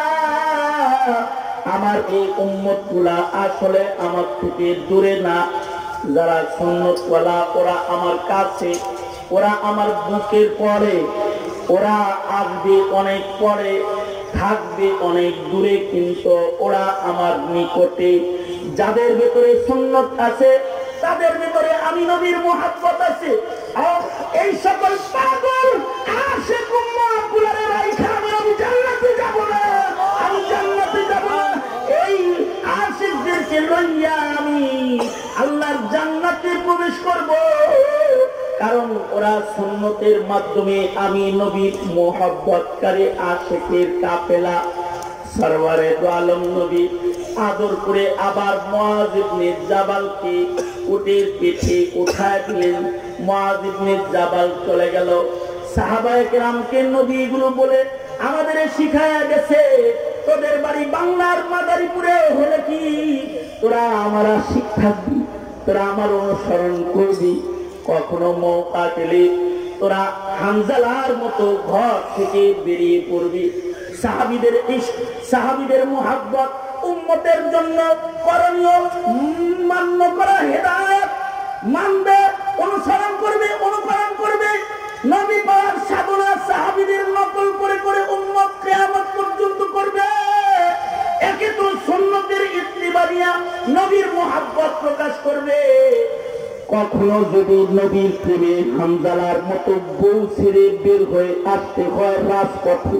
আমার এই উম্মত গুলা আসলে আমার থেকে দূরে না, যারা সুন্নত ওয়ালা ওরা আমার কাছে, ওরা আমার বুকের পরে, ওরা আসবে অনেক পরে, থাকবে অনেক দূরে, কিন্তু ওরা আমার নিকটে। যাদের ভেতরে সুন্নত আছে তাদের ভেতরে আমি নবীর মুহাব্বত আছে। আর এই সকল পাগল আশিক উম্মত গুলারে রাইখা আমি জান্নাতে যাব না, আমি জান্নাতে যাব না। এই আশিকদেরকে লইয়া আমি আল্লাহর জান্নাতে প্রবেশ করব, কারণ ওরা সুন্নতের মাধ্যমে আমি নবীর মুহাব্বতকারী আশিকের কাফেলা সরওয়ারে দো আলম নবী আদর করে আবার মুআয ইবনে জাবালকে উটের পিঠে উঠায় দিলেন। মুআয ইবনে জাবাল চলে গেল। সাহাবায়ে কেরামকে নবী এগুলো বলে আমাদের শিখায়া গেছে, তোদের বাড়ি বাংলার মাদারীপুরে হলে কি তোরা আমার আশিক থাকবি, তোরা আমার অনুসরণ করবি। কখনো মৌকা পেলে তোরা হানজালার মতো ঘর থেকে বেরিয়ে পড়বি। সাহাবীদের ইশক, সাহাবীদের মুহাব্বত উম্মতের জন্য করণীয়, মান্য করা হেদায়েত, মানবে, অনুসরণ করবে, অনুকরণ করবে। নবী পাওয়ার সাধনা সাহাবীদের নকল করে করে উম্মত কিয়ামত পর্যন্ত করবে। একে তো সুন্নতের ইত্তিবা দিয়া নবীর মুহাব্বত প্রকাশ করবে। কখনো যদি নবীর প্রেমে হানজালার মতো বউ ছেড়ে বের হয়ে আসতে হয় রাজপথে,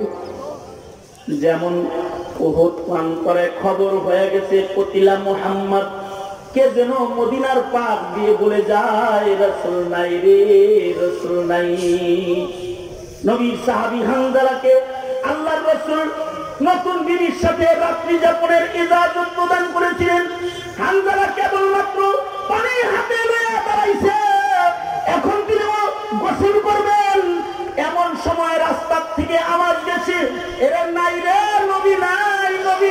যেমন উহুদ পান করে খবর হয়ে গেছে কতিলা মুহাম্মদ, কে যেন মদিনার পাক দিয়ে বলে যায় রাসূল নাই রে, রাসূল নাই। নবীর সাহাবী হানজালাকে আল্লাহর রাসূল নতুন বিবির সাথে রাত্রি যাপনের ইজাজত প্রদান করেছিলেন। হানজালা কেবলমাত্র পানি হাতে লইয়া দাঁড়াইছে, এখন তিনি গোসল করবেন, এমন সময় রাস্তার থেকে আওয়াজ গেছে, এরা নাই রে, নবী নাই, নবী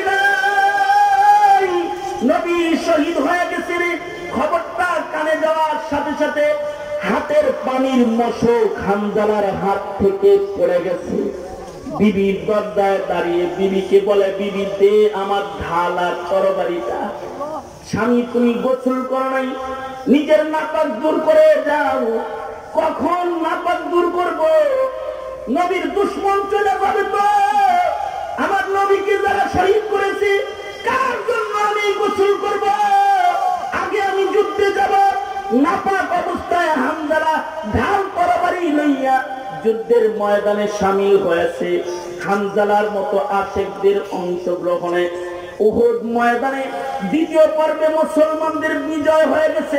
নাই, নবী শহীদ হয়ে গেছে রে। খবরটা কানে যাওয়ার সাথে সাথে হাতের পানির মশক হানজালার হাত থেকে পড়ে গেছে। বিবির দরজায় দাঁড়িয়ে বিবিকে বলে, বিবি দে আমার ঢাল আর তরবারিটা। স্বামী তুমি গোসল করো নাই, নিজের নাপাক দূর করে যাও। কখন নাপাক দূর করবো? নবীর দুশ্মন চলে যাবে তো। আমার নবীকে যারা শহীদ করেছে কার জন্য আমি গোসল করব? আগে আমি যুদ্ধে যাব। নাপাক অবস্থায় হানজালা ঢাল তরবারি লইয়া যুদ্ধের ময়দানে শামিল হয়েছে। হানজালার মতো আশিকদের অংশগ্রহণে উহুদ ময়দানে দ্বিতীয় পর্বে মুসলমানদের বিজয় হয়ে গেছে।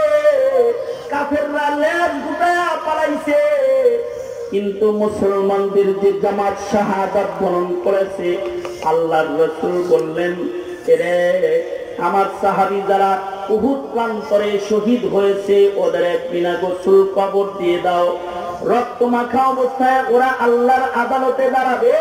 কাফেররা লেজ গুটায়া পালাইছে, কিন্তু মুসলমানদের যে জামাত শাহাদাত বরণ করেছে, আল্লাহর রাসূল বললেন, এরে আমার সাহাবী যারা উহুদ প্রান্তরে শহীদ হয়েছে ওদের বিনা গোসল কবর দিয়ে দাও। রক্ত মাখা অবস্থায় ওরা আল্লাহর আদালতে দাঁড়াবে,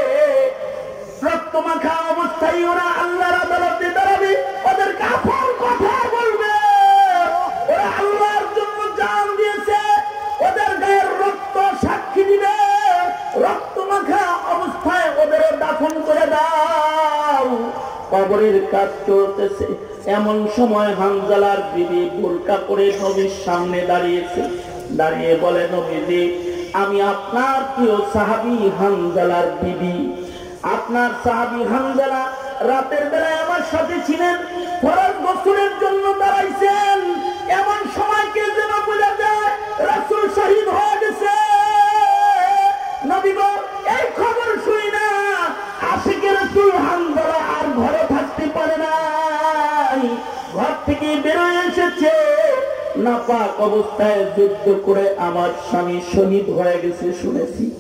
রক্ত মাখা অবস্থায় ওরা আল্লাহর আদালতে দাঁড়াবে। ওদের কাফর কথা বলবে, ওরা আল্লাহর জন্য জান দিয়েছে, ওদের গায়ের রক্ত সাক্ষী দিবে। রক্ত মাখা অবস্থায় ওদের দাফন করে দাও। কবরের কাজ চলতেছে, এমন সময় হানজালার বিবি বোরকা পরে নবীর সামনে দাঁড়িয়েছে। দাঁড়িয়ে বলে, নবীজি আমি আপনার প্রিয় সাহাবী হানজালার বিবি। আপনার সাহাবী হানজালা রাতের বেলায় আমার সাথে ছিলেন, ফরজ গোসলের জন্য দাঁড়াইছেন। এমন সময় কে যেন বলে যায় রাসূল শহীদ হয়ে গেছে। নবী গো এই খবর শুই না আশিকে রাসূল হানজালা আর ঘরে থাকতে পারে নাই, ঘর থেকে বেরোয় এসেছে। নাপাক অবস্থায় যুদ্ধ করে আমার স্বামী শহীদ হয়ে গেছে শুনেছি।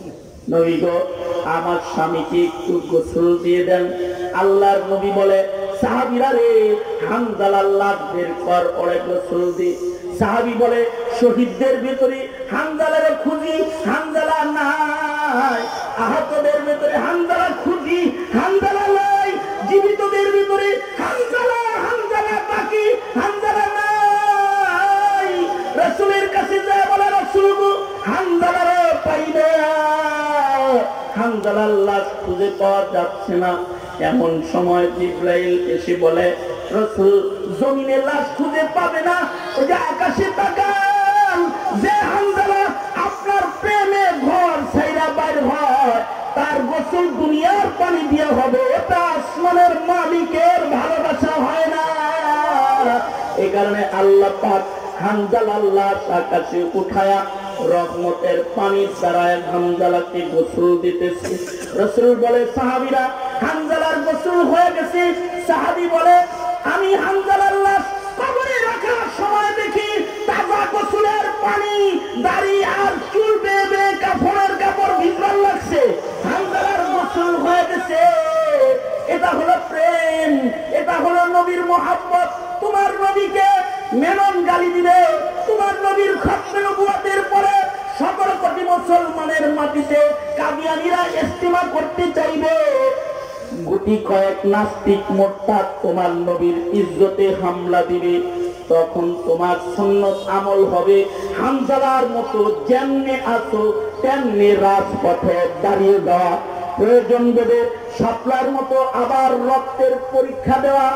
নবী গো আমার স্বামীকে একটু গোসল দিয়ে দেন। আল্লাহর নবী বলে সাহাবীরা রে হানজালা লাশ বের কর ওরে গোসল দি। সাহাবী বলে শহীদদের ভিতরে হানজালারে খুঁজি, হানজালা নাই। আহতদের ভিতরে হানজালা খুঁজি, হানজালা নাই। জীবিতদের ভিতরে হানজালা হানজালা বাকি, হানজালা নাই। রাসূলের কাছে যায় বলে রাসূল গো হানজালারে পাইবে, হানজালার লাশ খুঁজে পাওয়া যাচ্ছে না। এমন সময় জিবরাইল এসে বলে রাসূল জমিনে লাশ খুঁজে পাবে না, ওই যে আকাশে তাকান, যে হানজালা আপনার প্রেমে ঘর ছাইরা বাইর হয় তার গোসল দুনিয়ার পানি দিয়ে হবে, এটা আসমানের মালিকের ভালোবাসা হয় না। এই কারণে আল্লাহ পাক হানজালার লাশ আকাশে উঠায়া রহমতের পানির দ্বারায় হানজালাকে গোসল দিতেছে। রাসূল বলে সাহাবীরা হানজালার গোসল হয়ে গেছে। সাহাবী বলে আমি হানজালার লাশ কবরে রাখার সময় দেখি তাজা গোসলের পানি দাড়ি আর চুল বেয়ে বেয়ে কাফনের কাপড় ভিজবার লাগছে। হানজালার গোসল হয়ে গেছে। এটা হলো প্রেম, এটা হলো নবীর মহব্বত। তোমার নবীকে মেনন গালি দিবে, তোমার নবীর খতমে নবুয়তের পরে সতেরো কোটি মুসলমানের মাটিতে কাদিয়ানীরা ইস্তেমা করতে চাইবে। গুটি কয়েক নাস্তিক মোরতাদ তোমার নবীর ইজ্জতে হামলা দিবে, তখন তোমার সুন্নত আমল হবে হানজালার মতো যেমনে আছো তেমনি রাজপথে দাঁড়িয়ে দেওয়া, প্রয়োজন বেদে শাপলার মতো আবার রক্তের পরীক্ষা দেওয়া।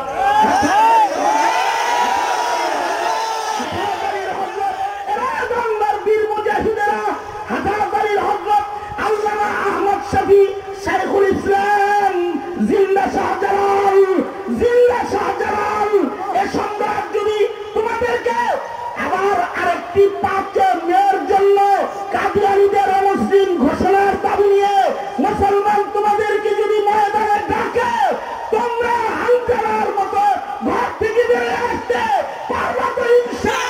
বীর মুজাহিদেরা হাজারবাড়ির হযরত আল্লামা আহমদ শফি শাইখুল ইসলাম জিন্দা শাহজালাল, জিন্দা শাহজালাল। এ সম্রাট যদি তোমাদেরকে আবার আরেকটি পাঁচে মেয়ের জন্য কাদিয়ানীদের অমুসলিম ঘোষণার দাবি নিয়ে মুসলমান তোমাদেরকে যদি ময়দানে ডাকে, তোমরা হানজালার মতো ঘর থেকে বেরিয়ে আসতে পারবা তো ইনশাআল্লাহ।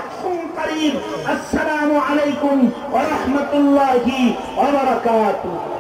আসসালামু আলাইকুম ওয়া রাহমাতুল্লাহি ওয়া বারাকাতুহু।